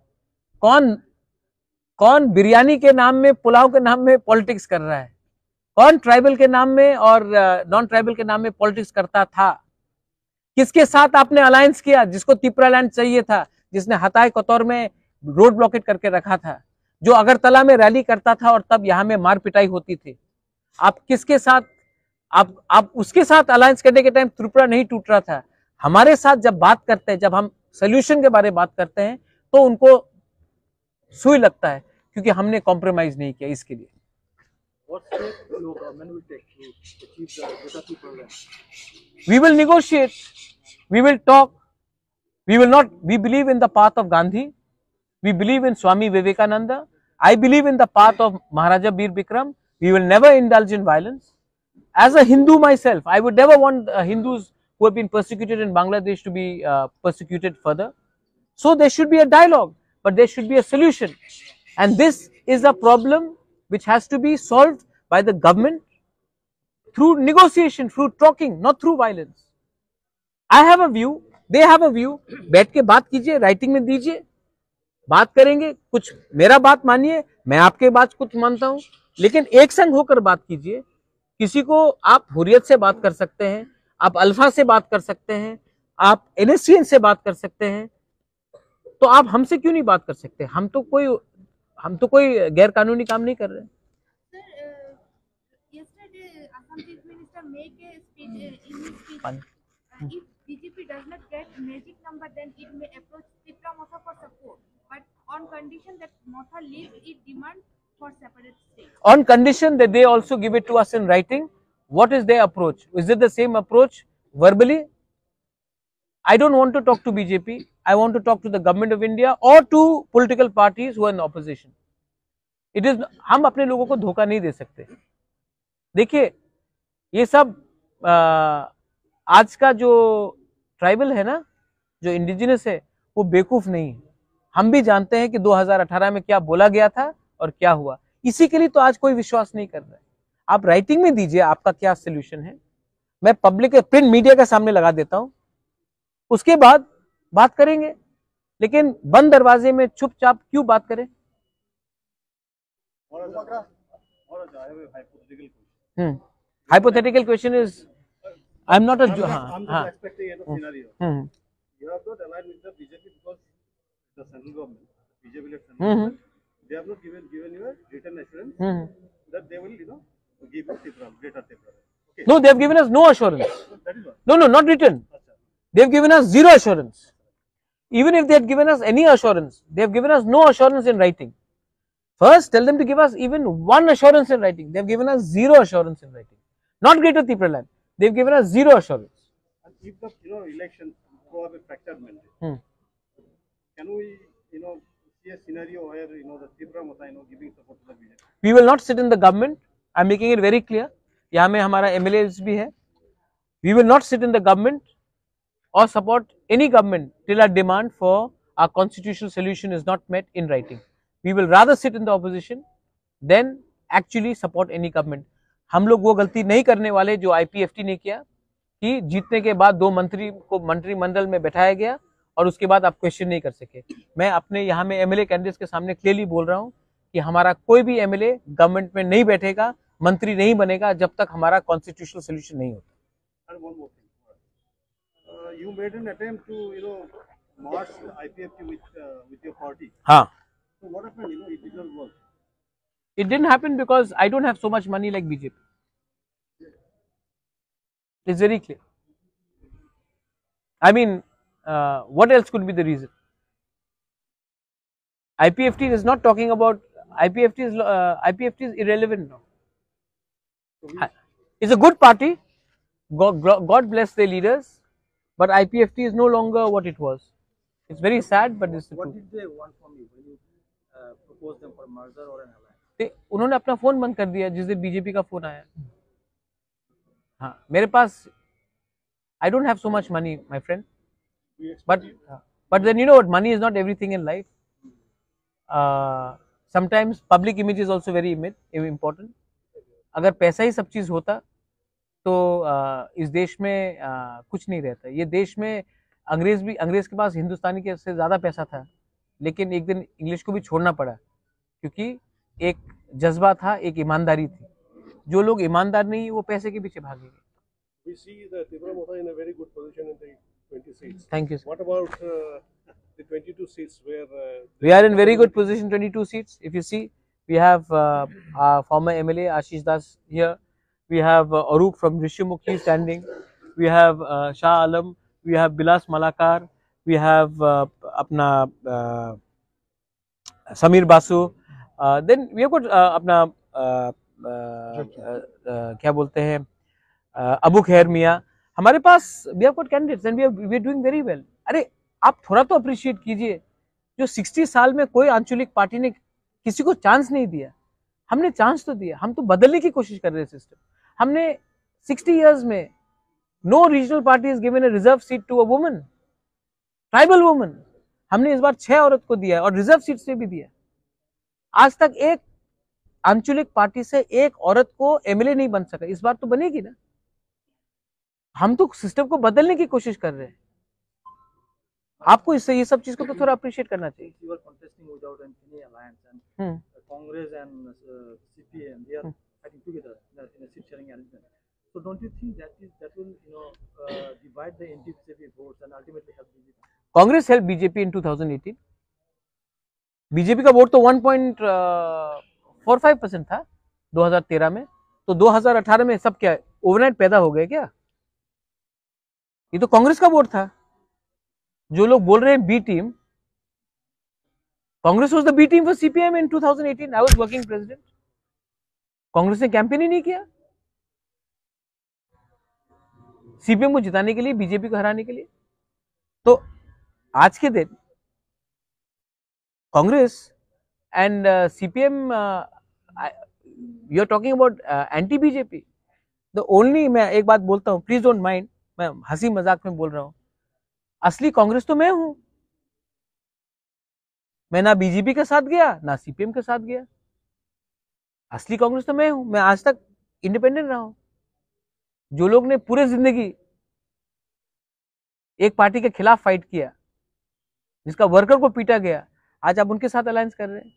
कौन बिरयानी के नाम में, पुलाव के नाम में पॉलिटिक्स कर रहा है? कौन ट्राइबल के नाम में और नॉन ट्राइबल के नाम में पॉलिटिक्स करता था? किसके साथ आपने अलायंस किया? जिसको त्रिपुरा लैंड चाहिए था, जिसने हताई कतौर में रोड ब्लॉकेट करके रखा था, जो अगरतला में रैली करता था और तब यहाँ में मार पिटाई होती थी। आप किसके साथ, आप उसके साथ अलायंस करने के टाइम त्रिपुरा नहीं टूट रहा था। हमारे साथ जब बात करते हैं, जब हम सोल्यूशन के बारे में बात करते हैं, तो उनको सुई लगता है, क्योंकि हमने कॉम्प्रोमाइज नहीं किया। इसके लिए we will negotiate, we will talk, we will not, we believe in the path of Gandhi, we believe in Swami Vivekananda, I believe in the path of Maharaja Bir Bikram. We will never indulge in violence. As a Hindu myself, I would never want Hindus who have been persecuted in Bangladesh to be persecuted further. So there should be a dialogue, but there should be a solution. And this is a problem which has to be solved by the government through negotiation, through talking, not through violence. I have a view, they have a view. बैठ के बात कीजिए, राइटिंग में दीजिए, बात करेंगे, कुछ मेरा बात मानिए, मैं आपके बात कुछ मानता हूं, लेकिन एक संग होकर बात कीजिए। किसी को आप हुर्रियत से बात कर सकते हैं, आप अल्फा से बात कर सकते हैं, आप NSCN से बात कर सकते हैं, तो आप हमसे क्यों नहीं बात कर सकते? हम तो कोई गैर कानूनी काम नहीं कर रहे हैं। If BJP does not get magic number, then it may approach Tripura Motha for support, but on condition that Motha leaves its demand for separate state. On condition that they also give it to us in writing. What is their approach? Is it the same approach verbally? I don't want to talk to BJP. I want to talk to the government of India or to political parties who are in opposition. It is, हम अपने लोगों को धोखा नहीं दे सकते। देखिए, ये सब आज का जो ट्राइबल है ना, जो इंडिजिनस है, वो बेवकूफ नहीं है। हम भी जानते हैं कि 2018 में क्या बोला गया था और क्या हुआ। इसी के लिए तो आज कोई विश्वास नहीं कर रहा है। आप राइटिंग में दीजिए आपका क्या सोल्यूशन है, मैं पब्लिक प्रिंट मीडिया के सामने लगा देता हूं, उसके बाद बात करेंगे। लेकिन बंद दरवाजे में चुपचाप क्यों बात करें? Hypothetical question is, I'm not a. I'm not expecting a scenario. You have not aligned with the BJP because the central government, BJP-led central government, they have not given you a written assurance that they will, give you Tripura, greater Tripura. Okay. No, they have given us no assurance. That is what. No, not written. They have given us zero assurance. Even if they had given us any assurance, they have given us no assurance in writing. First, tell them to give us even one assurance in writing. They have given us zero assurance in writing. Not Greater Tripura land. They have given us zero assurance. And if the election throw up a fractured mandate, can we see a scenario where the Tripura Motha giving support to the BJP? We will not sit in the government. I am making it very clear. यहाँ में हमारा MLAs भी है. We will not sit in the government or support any government till our demand for our constitutional solution is not met in writing. We will rather sit in the opposition than actually support any government. हम लोग वो गलती नहीं करने वाले जो IPFT ने किया कि जीतने के बाद 2 मंत्री को मंत्रिमंडल में बैठाया गया और उसके बाद आप क्वेश्चन नहीं कर सके। मैं अपने यहाँ में MLA कैंडिडेट्स के सामने क्लियरली बोल रहा हूँ कि हमारा कोई भी MLA गवर्नमेंट में नहीं बैठेगा, मंत्री नहीं बनेगा जब तक हमारा कॉन्स्टिट्यूशनल सोल्यूशन नहीं होता। And one more thing, you made an attempt to merge IPFT with your party. हाँ. So what happened? It did not work. It didn't happen because I don't have so much money like BJP. It's very clear. I mean, what else could be the reason? IPFT is not talking about IPFT is irrelevant now. It's a good party. God bless their leaders, but IPFT is no longer what it was. It's very sad, but it's the truth. What did they want from you when you proposed them for merger or an alliance? उन्होंने अपना फोन बंद कर दिया जिस दिन बीजेपी का फोन आया। हाँ, मेरे पास I don't have so much money, my friend. But then what? Money is not everything in life. Sometimes public image is also very important. अगर पैसा ही सब चीज होता तो इस देश में कुछ नहीं रहता। ये देश में अंग्रेज के पास हिंदुस्तानी के से ज्यादा पैसा था, लेकिन एक दिन इंग्लिश को भी छोड़ना पड़ा क्योंकि एक जज्बा था, एक ईमानदारी थी। जो लोग ईमानदार नहीं वो पैसे के पीछे भागेंगे। We see the Tripura Motha in a very good position in the 20 seats. Thank you, sir. What about the 22 seats where we are in very good position? 22 seats. If you see, we have our former MLA Ashish Das here. We have Arup from Rishyamukhi standing. We have Shah Alam. We have Bilas Malakar. We have apna Samir Basu. Then we have got अपना क्या बोलते हैं अबू खैर मियाँ। हमारे पास we have got candidates and we are doing very well. अरे आप थोड़ा तो अप्रिशिएट कीजिए, जो 60 साल में कोई आंचलिक पार्टी ने किसी को चांस नहीं दिया, हमने चांस तो दिया। हम तो बदलने की कोशिश कर रहे हैं सिस्टम। हमने 60 इयर्स में no regional party is given a reserve seat to a woman, tribal woman. हमने इस बार 6 औरत को दिया है और रिजर्व सीट से भी दिया। आज तक एक आंचलिक पार्टी से एक औरत को एमएलए नहीं बन सका, इस बार तो बनेगी ना। हम तो सिस्टम को बदलने की कोशिश कर रहे हैं। आपको इससे ये सब चीज को तो थोड़ा अप्रिशिएट करना चाहिए। You are contesting without any alliance, and Congress and CPM, they are fighting together in a seat sharing arrangement. So don't you think that will divide the NDP votes and ultimately help BJP? Congress help BJP in 2018। BJP का वोट तो 1.45% था 2013 में, तो 2018 में सब क्या ओवरनाइट पैदा हो गए क्या? ये तो कांग्रेस का वोट था। जो लोग बोल रहे हैं B team, Congress was the B team for CPM in 2018। I was working president. Congress ने कैंपेन ही नहीं किया सीपीएम को जिताने के लिए, बीजेपी को हराने के लिए। तो आज के दिन Congress and CPM, you are talking about anti BJP. The only, मैं एक बात बोलता हूं, प्लीज डोंट माइंड, मैं हंसी मजाक में बोल रहा हूं, असली कांग्रेस तो मैं हूं। मैं ना बीजेपी के साथ गया ना सीपीएम के साथ गया। असली कांग्रेस तो मैं हूं। मैं आज तक इंडिपेंडेंट रहा हूं। जो लोग ने पूरे जिंदगी एक पार्टी के खिलाफ फाइट किया, जिसका वर्कर को पीटा गया, आज आप उनके साथ अलायंस कर रहे हैं।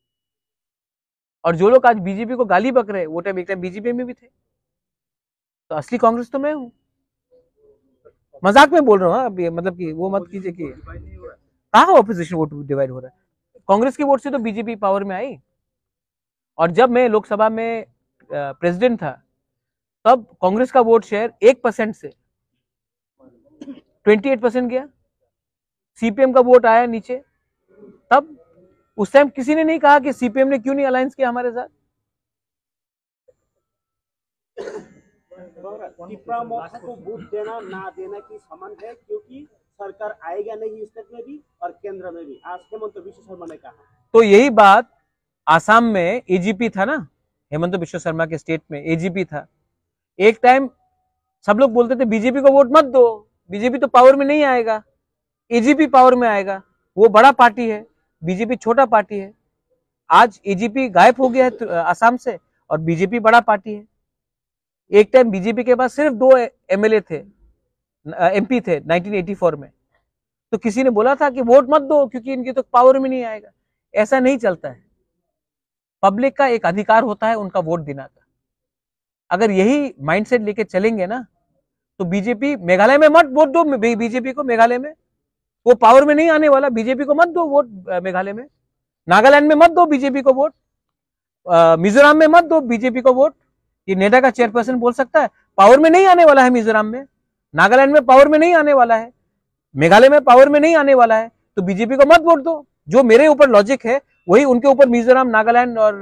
और जो लोग आज बीजेपी को गाली बक रहे हैं, वो टाइम एक टाइम बीजेपी में भी थे। तो असली कांग्रेस तो मैं हूं। मजाक में बोल रहा हूँ, अब मतलब कि वो मत कीजिए कि कहाँ ऑपोजिशन वोट डिवाइड हो रहा है। कांग्रेस के वोट से तो बीजेपी पावर में आई। और जब मैं लोकसभा में प्रेसिडेंट था, तब कांग्रेस का वोट शेयर 1% से 28% गया। सीपीएम का वोट आया नीचे। तब उस टाइम किसी ने नहीं कहा कि सीपीएम ने क्यों नहीं अलायंस किया हमारे साथ। तिपरा मोथा को वोट देना ना देना की समान है, क्योंकि सरकार आएगा नहीं स्टेट में भी और केंद्र में भी, आज हेमंत विश्व शर्मा ने कहा। तो यही बात आसाम में एजीपी था ना, हेमंत विश्व शर्मा के स्टेट में एजीपी था। एक टाइम सब लोग बोलते थे बीजेपी को वोट मत दो, बीजेपी तो पावर में नहीं आएगा, एजीपी पावर में आएगा, वो बड़ा पार्टी है, बीजेपी छोटा पार्टी है। आज एजीपी गायब हो गया है आसाम से और बीजेपी बड़ा पार्टी है। एक टाइम बीजेपी के पास सिर्फ 2 एमएलए थे, एमपी थे 1984 में। तो किसी ने बोला था कि वोट मत दो क्योंकि इनकी तो पावर में नहीं आएगा। ऐसा नहीं चलता है। पब्लिक का एक अधिकार होता है उनका वोट देना का। अगर यही माइंडसेट लेके चलेंगे ना, तो बीजेपी मेघालय में मत वोट दो बीजेपी को, मेघालय में वो पावर में नहीं आने वाला। बीजेपी को मत दो वोट मेघालय में। नागालैंड में मत दो बीजेपी को वोट, मिजोरम में मत दो बीजेपी को वोट। ये नेडा का चेयरपर्सन बोल सकता है पावर में नहीं आने वाला है मिजोरम में, नागालैंड में पावर में नहीं आने वाला है, मेघालय में पावर में नहीं आने वाला है, तो बीजेपी को मत वोट दो। जो मेरे ऊपर लॉजिक है वही उनके ऊपर मिजोरम, नागालैंड और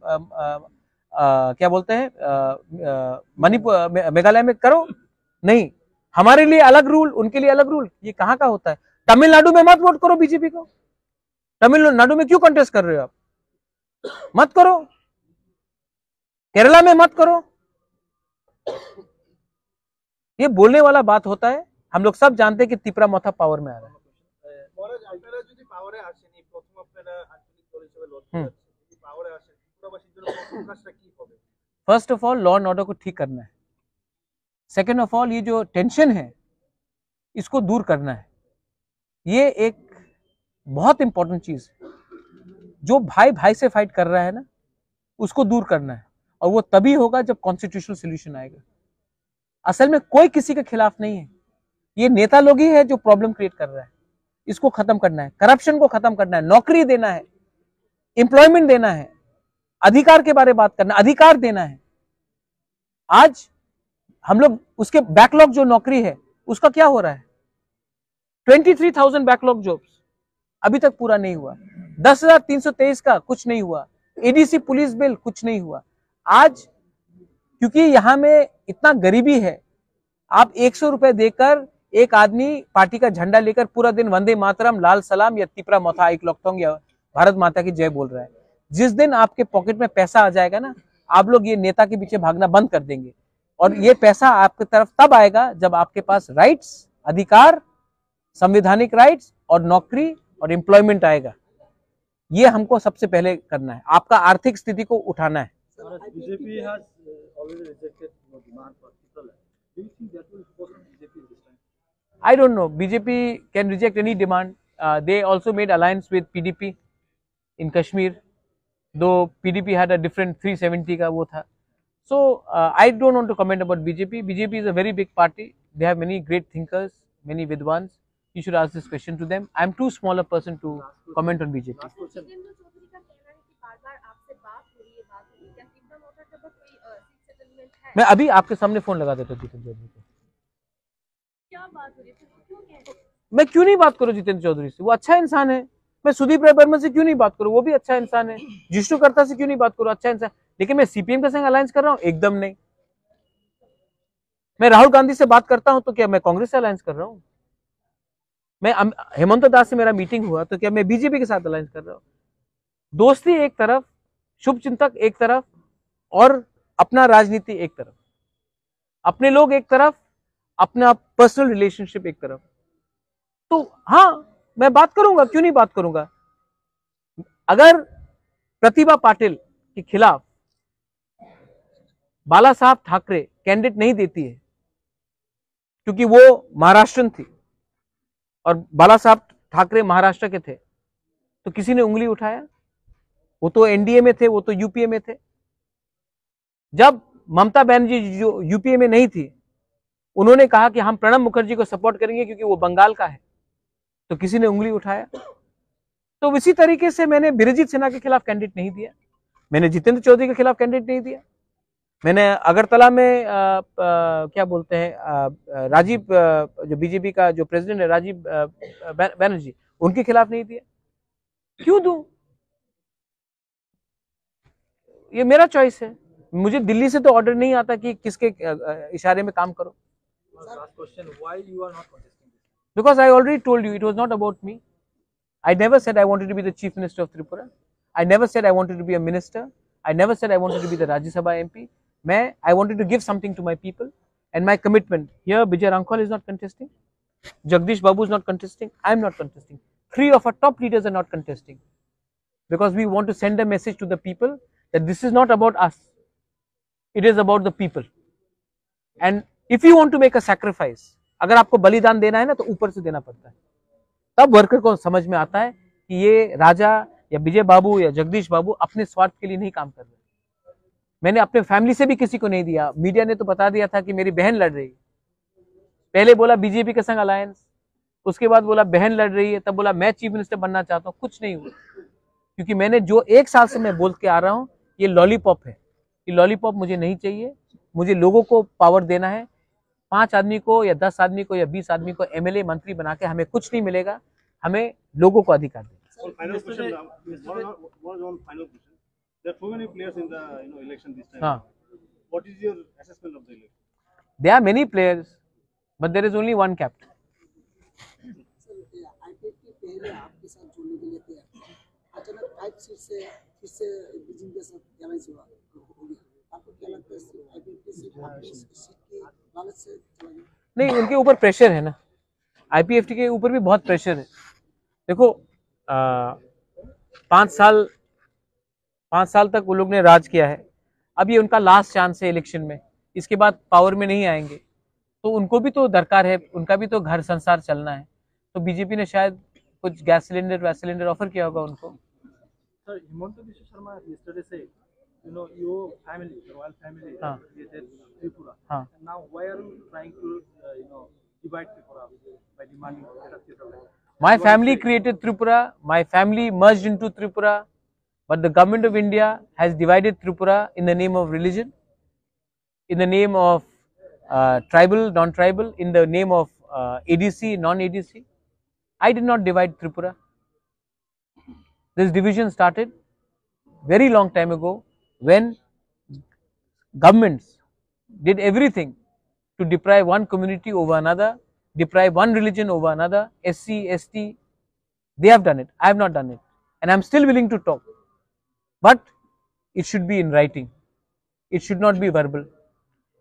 क्या बोलते हैं मणिपुर, मेघालय में करो। नहीं, हमारे लिए अलग रूल, उनके लिए अलग रूल। ये कहाँ का होता है? तमिलनाडु में मत वोट करो बीजेपी को। तमिलनाडु में क्यों कंटेस्ट कर रहे हो आप? मत करो। केरला में मत करो। ये बोलने वाला बात होता है। हम लोग सब जानते हैं कि तिपरा मोथा पावर में आ रहा है। First of all law and order को ठीक करना है। सेकेंड ऑफ ऑल ये जो टेंशन है इसको दूर करना है। ये एक बहुत इंपॉर्टेंट चीज है। जो भाई भाई से फाइट कर रहा है ना, उसको दूर करना है। और वो तभी होगा जब कॉन्स्टिट्यूशनल सोल्यूशन आएगा। असल में कोई किसी के खिलाफ नहीं है। ये नेता लोग ही है जो प्रॉब्लम क्रिएट कर रहा है। इसको खत्म करना है, करप्शन को खत्म करना है, नौकरी देना है, एम्प्लॉयमेंट देना है, अधिकार के बारे में बात करना, अधिकार देना है। आज हम लोग उसके बैकलॉग जो नौकरी है उसका क्या हो रहा है? 23,000 बैकलॉग जॉब्स अभी तक पूरा नहीं हुआ। 10,323 का कुछ नहीं हुआ। एडीसी पुलिस बिल कुछ नहीं हुआ। आज क्योंकि यहां में इतना गरीबी है, आप 100 रुपए देकर एक आदमी पार्टी का झंडा लेकर पूरा दिन वंदे मातरम, लाल सलाम या तिपरा मोथा एक लोकतोंग या भारत माता की जय बोल रहा है। जिस दिन आपके पॉकेट में पैसा आ जाएगा ना, आप लोग ये नेता के पीछे भागना बंद कर देंगे। और ये पैसा आपकी तरफ तब आएगा जब आपके पास राइट्स, अधिकार, संवैधानिक राइट्स और नौकरी और एम्प्लॉयमेंट आएगा। ये हमको सबसे पहले करना है, आपका आर्थिक स्थिति को उठाना है। BJP has already rejected demand for people. Do you think that will force BJP this time? I don't know. BJP can reject any demand. They also made alliance with PDP in Kashmir, though PDP had a different 370 का वो था. So I don't want to comment about BJP. BJP is a very big party. They have many great thinkers, many vidwans. You should ask this question to them. I am too small a person to comment on BJP. Jitendra Chaudhary का कहना है कि बार-बार आपसे बात हो रही है, क्या तिपरा मोटर का कोई सीट सेटलमेंट है? मैं अभी आपके सामने फोन लगा देता हूँ जितेंद्र चौधरी को। क्या बात हो रही है? क्यों कह रहे हैं? मैं क्यों नहीं बात करूँ जितेंद्र चौधरी से? वो अच्छा इंसान है। मैं सुदीप राय बर्मन से क्यों नहीं बात करूँ? वो भी अच्छा इंसान है। जिष्णु करता से क्यों नहीं बात करूँ? अच्छा इंसान। लेकिन मैं सीपीएम के संग अलायंस कर रहा हूँ? एकदम नहीं। मैं राहुल गांधी से बात करता हूं तो क्या मैं कांग्रेस से अलायंस कर रहा हूं? मैं हेमंत दास से मेरा मीटिंग हुआ तो क्या मैं बीजेपी के साथ अलायंस कर रहा हूं? दोस्ती एक तरफ, शुभ चिंतक एक तरफ और अपना राजनीति एक तरफ, अपने लोग एक तरफ, अपना पर्सनल रिलेशनशिप एक तरफ। तो हाँ, मैं बात करूंगा, क्यों नहीं बात करूंगा। अगर प्रतिभा पाटिल के खिलाफ बाला साहब ठाकरे कैंडिडेट नहीं देती है क्योंकि वो महाराष्ट्रन थी और बाला साहब ठाकरे महाराष्ट्र के थे, तो किसी ने उंगली उठाया? वो तो एनडीए में थे, वो तो यूपीए में थे। जब ममता बनर्जी जो यूपीए में नहीं थी, उन्होंने कहा कि हम प्रणब मुखर्जी को सपोर्ट करेंगे क्योंकि वो बंगाल का है, तो किसी ने उंगली उठाया? तो इसी तरीके से मैंने बिरजीत सिन्हा के खिलाफ कैंडिडेट नहीं दिया, मैंने जितेंद्र चौधरी के खिलाफ कैंडिडेट नहीं दिया, मैंने अगरतला में क्या बोलते हैं राजीव जो बीजेपी का जो प्रेसिडेंट है राजीव बनर्जी, उनके खिलाफ नहीं दिया। क्यों दूं? ये मेरा चॉइस है। मुझे दिल्ली से तो ऑर्डर नहीं आता कि किसके इशारे में काम करो। Last question: Why you are not contesting this? Because I already told you it was not about me. I never said I wanted to be the chief minister of Tripura. I never said I wanted to be a minister. I never said I wanted to be the Rajya Sabha MP. I wanted to give something to my people and my commitment. Here Bijay Ramkhwal is not contesting, Jagdish Babu is not contesting, I am not contesting. 3 of our top leaders are not contesting because we want to send a message to the people that this is not about us, it is about the people. And if you want to make a sacrifice, अगर आपको बलिदान देना है ना, तो ऊपर से देना पड़ता है, तब वर्कर को समझ में आता है कि ये राजा या विजय बाबू या जगदीश बाबू अपने स्वार्थ के लिए नहीं काम कर रहे। मैंने अपने फैमिली से भी किसी को नहीं दिया। मीडिया ने तो बता दिया था कि मेरी बहन लड़ रही है, पहले बोला बीजेपी के संग अलायंस, उसके बाद बोला बहन लड़ रही है, तब बोला मैं चीफ मिनिस्टर बनना चाहता हूँ। कुछ नहीं हुआ, क्योंकि मैंने जो 1 साल से मैं बोल के आ रहा हूँ, ये लॉलीपॉप है। ये लॉलीपॉप मुझे नहीं चाहिए। मुझे लोगों को पावर देना है। 5 आदमी को या 10 आदमी को या 20 आदमी को एमएलए मंत्री बना के हमें कुछ नहीं मिलेगा, हमें लोगों को अधिकार देना। Final question. One final question. There are too many players in the election this time. हाँ, What is your assessment of the election? there are many players, but there is only one captain. IPF के पहले आपके साथ जुड़ने के लिए तैयार थे, अचानक 5 सीट से फिर से बीजेपी के साथ एलायंस हुआ, आपको क्या लगता है आईपीएफ की सीट की लालच से? नहीं, उनके ऊपर प्रेशर है ना, आईपीएफटी के ऊपर भी बहुत प्रेशर है। देखो 5 साल तक वो लोग ने राज किया है, अब ये उनका लास्ट चांस है इलेक्शन में, इसके बाद पावर में नहीं आएंगे, तो उनको भी तो दरकार है, उनका भी तो घर संसार चलना है। तो बीजेपी ने शायद कुछ गैस सिलेंडर ऑफर किया होगा उनको। Sir, Himanta Biswa Sharma yesterday said, your family, the royal family, created Tripura. And now why are you trying to, divide Tripura by demanding better Tripura? My family created Tripura, my family merged into Tripura, but the government of India has divided Tripura in the name of religion, in the name of tribal, non-tribal, in the name of ADC, non-ADC. I did not divide Tripura. This division started very long time ago when governments did everything to deprive one community over another, deprive one religion over another, SC, ST. They have done it. I have not done it. And I am still willing to talk. But it should be in writing. It should not be verbal.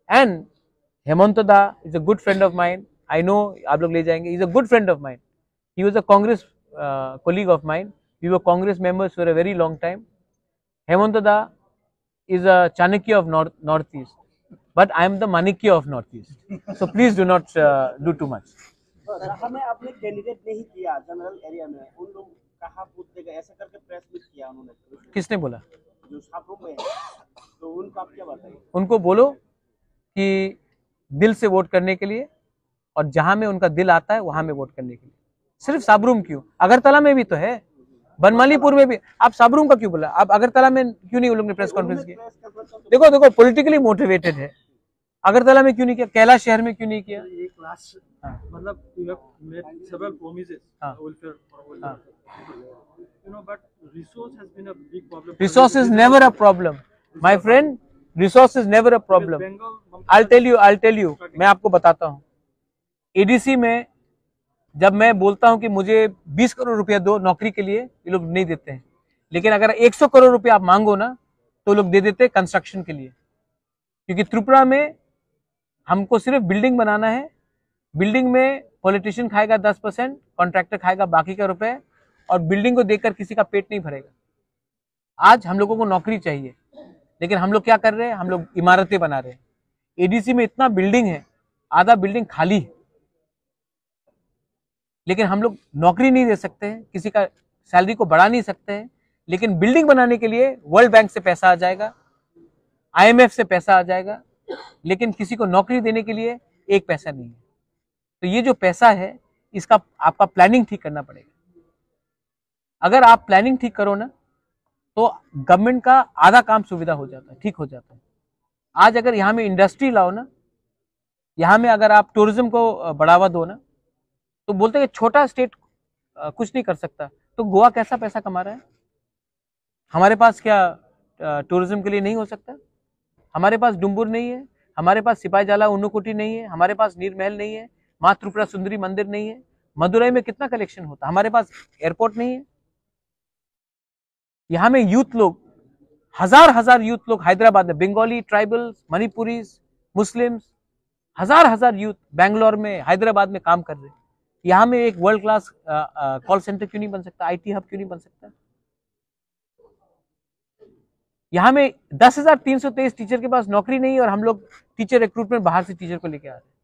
And Hemant da is a good friend of mine, I know आप लोग ले जाएंगे, is a good friend of mine, he was a Congress colleague of mine, we were Congress members for a very long time. Hemant da is a Chanakya of Northeast, but I am the Manikya of Northeast, so please do not do too much. हमें अपने कैंडिडेट नहीं किया जनरल एरिया में, उन लोग कहाँ वोट देगा ऐसा करके प्रेस मीट किया उन्होंने। किसने बोला? जो छात्रों में है, तो उनका आप क्या बताइए? उनको बोलो कि दिल से वोट करने के लिए, और जहां में उनका दिल आता है वहां में वोट करने के लिए। सिर्फ साबरूम क्यों, अगरतला में भी तो है, बनमालीपुर में भी। आप साबरूम का क्यों बोला? आप अगरतला में क्यों नहीं उन लोग ने प्रेस कॉन्फ्रेंस किया? देखो देखो पॉलिटिकली मोटिवेटेड है, अगरतला में क्यों नहीं किया, कैलाश शहर में क्यों नहीं किया? एक लास्ट मतलब you have made several promises welfare for welfare, you know, but resource has been a big problem. Resource is never a problem, my friend, resource is never a problem. I'll tell you, मैं आपको बताता हूँ। एडीसी में जब मैं बोलता हूं कि मुझे 20 करोड़ रुपया दो नौकरी के लिए, ये लोग नहीं देते हैं, लेकिन अगर 100 करोड़ रुपया आप मांगो ना तो लोग दे देते कंस्ट्रक्शन के लिए, क्योंकि त्रिपुरा में हमको सिर्फ बिल्डिंग बनाना है, बिल्डिंग में पॉलिटिशियन खाएगा 10%, कॉन्ट्रैक्टर खाएगा बाकी का रुपए, और बिल्डिंग को देखकर किसी का पेट नहीं भरेगा। आज हम लोगों को नौकरी चाहिए, लेकिन हम लोग क्या कर रहे हैं, हम लोग इमारतें बना रहे हैं। एडीसी में इतना बिल्डिंग है, आधा बिल्डिंग खाली है, लेकिन हम लोग नौकरी नहीं दे सकते हैं, किसी का सैलरी को बढ़ा नहीं सकते हैं, लेकिन बिल्डिंग बनाने के लिए वर्ल्ड बैंक से पैसा आ जाएगा, आईएमएफ से पैसा आ जाएगा, लेकिन किसी को नौकरी देने के लिए एक पैसा नहीं है। तो ये जो पैसा है, इसका आपका प्लानिंग ठीक करना पड़ेगा। अगर आप प्लानिंग ठीक करो ना, तो गवर्नमेंट का आधा काम सुविधा हो जाता है, ठीक हो जाता है। आज अगर यहाँ में इंडस्ट्री लाओ ना, यहाँ में अगर आप टूरिज्म को बढ़ावा दो ना, तो बोलते हैं कि छोटा स्टेट कुछ नहीं कर सकता, तो गोवा कैसा पैसा कमा रहा है? हमारे पास क्या टूरिज्म के लिए नहीं हो सकता? हमारे पास डुम्बुर नहीं है, हमारे पास सिपाही जाला उन्नूकुटी नहीं है, हमारे पास नीरमहल नहीं है, माँ त्रिपुरा सुंदरी मंदिर नहीं है, मदुरई में कितना कलेक्शन होता, हमारे पास एयरपोर्ट नहीं है। यहाँ में यूथ लोग, हजार यूथ लोग हैदराबाद में, बंगाली, ट्राइबल्स, मणिपुरीज, मुस्लिम्स, हजार यूथ बैंगलोर में, हैदराबाद में काम कर रहे हैं। यहाँ में एक वर्ल्ड क्लास कॉल सेंटर क्यों नहीं बन सकता, आईटी हब क्यों नहीं बन सकता? यहाँ में 10,323 टीचर के पास नौकरी नहीं है, और हम लोग टीचर रिक्रूटमेंट बाहर से टीचर को लेके आ रहे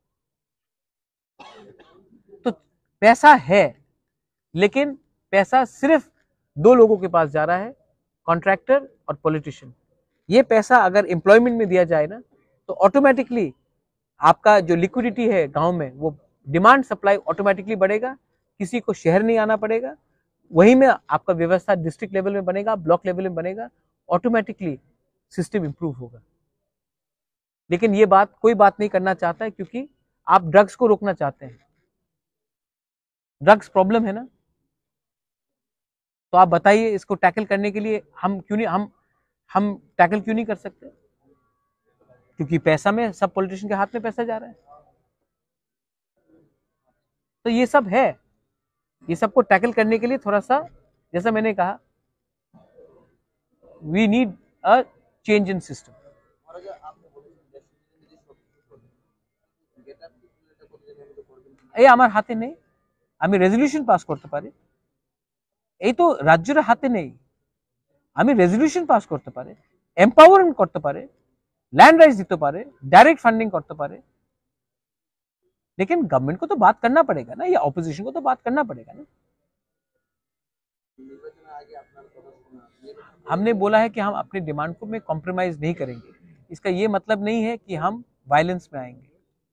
हैं। तो पैसा है, लेकिन पैसा सिर्फ दो लोगों के पास जा रहा है, कॉन्ट्रैक्टर और पॉलिटिशियन। ये पैसा अगर एम्प्लॉयमेंट में दिया जाए ना, तो ऑटोमेटिकली आपका जो लिक्विडिटी है गांव में, वो डिमांड सप्लाई ऑटोमेटिकली बढ़ेगा, किसी को शहर नहीं आना पड़ेगा, वहीं में आपका व्यवस्था डिस्ट्रिक्ट लेवल में बनेगा, ब्लॉक लेवल में बनेगा, ऑटोमेटिकली सिस्टम इंप्रूव होगा। लेकिन ये बात कोई बात नहीं करना चाहता है, क्योंकि आप ड्रग्स को रोकना चाहते हैं। ड्रग्स प्रॉब्लम है ना, तो आप बताइए इसको टैकल करने के लिए हम क्यों नहीं, हम टैकल क्यों नहीं कर सकते? क्योंकि पैसा में, सब पॉलिटिशियन के हाथ में पैसा जा रहा है। तो ये सब है, ये सबको टैकल करने के लिए थोड़ा सा, जैसा मैंने कहा, we need a change in system. এই আমার হাতে নেই, আমি রেজলিউশন পাস করতে পারি, এই তো রাজ্যের হাতে নেই, আমি রেজলিউশন পাস করতে পারে, এম্পাওয়ারমেন্ট করতে পারে, ল্যান্ড রাইটস দিতে পারে, ডাयरेक्ट फंडिंग करते पारे, लेकिन गवर्नमेंट को तो बात करना पड़ेगा ना, या ऑपोजिशन को तो बात करना पड़ेगा ना। हमने बोला है कि हम अपनी डिमांड को में कॉम्प्रोमाइज नहीं करेंगे। इसका ये मतलब नहीं है कि हम वायलेंस में आएंगे।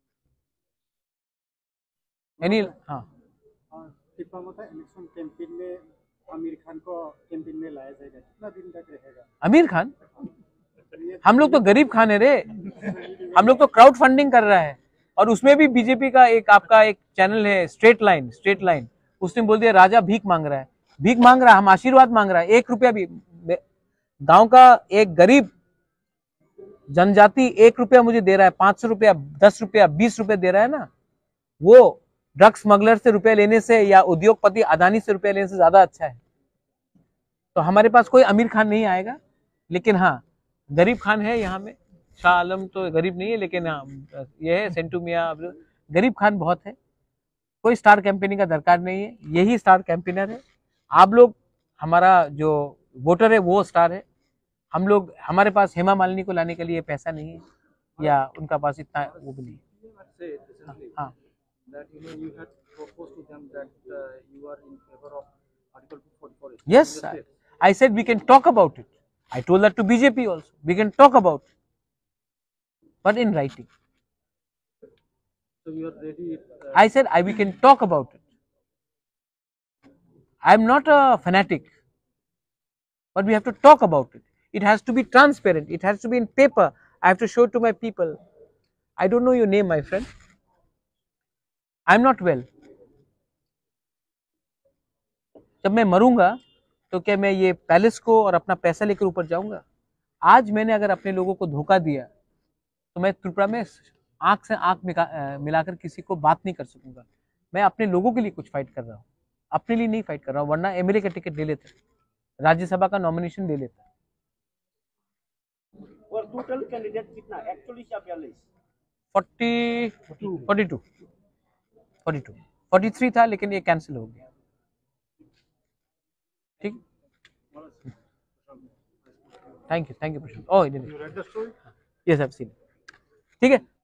हाँ, इलेक्शन कैंपेन में आमिर खान को कैंपेन में लाया जाएगा, कितना दिन तक रहेगा? आमिर खान, हम लोग तो गरीब खान है रे, हम लोग तो क्राउड फंडिंग कर रहा है, और उसमें भी बीजेपी का एक आपका एक चैनल है स्ट्रेट लाइन, उसने बोल दिया राजा भीख मांग रहा है, भीख मांग रहा है, हम आशीर्वाद मांग रहा है। 1 रुपया भी, गांव का एक गरीब जनजाति 1 रुपया मुझे दे रहा है, 500 रुपया, 10 रुपया, 20 रुपया दे रहा है ना, वो ड्रग स्मगलर से रुपया लेने से या उद्योगपति अदानी से रुपया लेने से ज्यादा अच्छा है। तो हमारे पास कोई अमीर खान नहीं आएगा, लेकिन हाँ गरीब खान है यहाँ में, शाह आलम तो गरीब नहीं है, लेकिन हाँ, ये है सेंटू मियाँ, गरीब खान बहुत है। कोई स्टार कैंपेनिंग का दरकार नहीं है, यही स्टार कैंपेनर है। आप लोग, हमारा जो वोटर है वो स्टार है। हम लोग, हमारे पास हेमा मालिनी को लाने के लिए पैसा नहीं है, या उनका पास इतना वो भी नहीं है। Say recently हाँ, that you had proposed to them that you are in favor of Article 244. yes, I said we can talk about it. I told that to BJP also. We can talk about it, but in writing. So you are ready. I said we can talk about it. I am not a fanatic, but we have to talk about it. It has to be transparent. It has to be in paper. I have to show it to my people. I don't know your name, my friend. I am not well. जब मैं मरूंगा तो क्या मैं ये पैलेस को और अपना पैसा लेकर ऊपर जाऊंगा? आज मैंने अगर अपने लोगों को धोखा दिया तो मैं त्रिपुरा में आंख से आंख मिलाकर किसी को बात नहीं कर सकूंगा। मैं अपने लोगों के लिए कुछ फाइट कर रहा हूँ, अपने लिए नहीं फाइट कर रहा हूँ, वरना एमएलए का टिकट ले लेता, राज्यसभा का नॉमिनेशन ले लेता। और टोटल कैंडिडेट कितना, 41 या 42? 43 था, लेकिन ये कैंसिल हो गया। ठीक, thank you Prashant. Oh, You read the story? Yes, I have seen. ठीक है।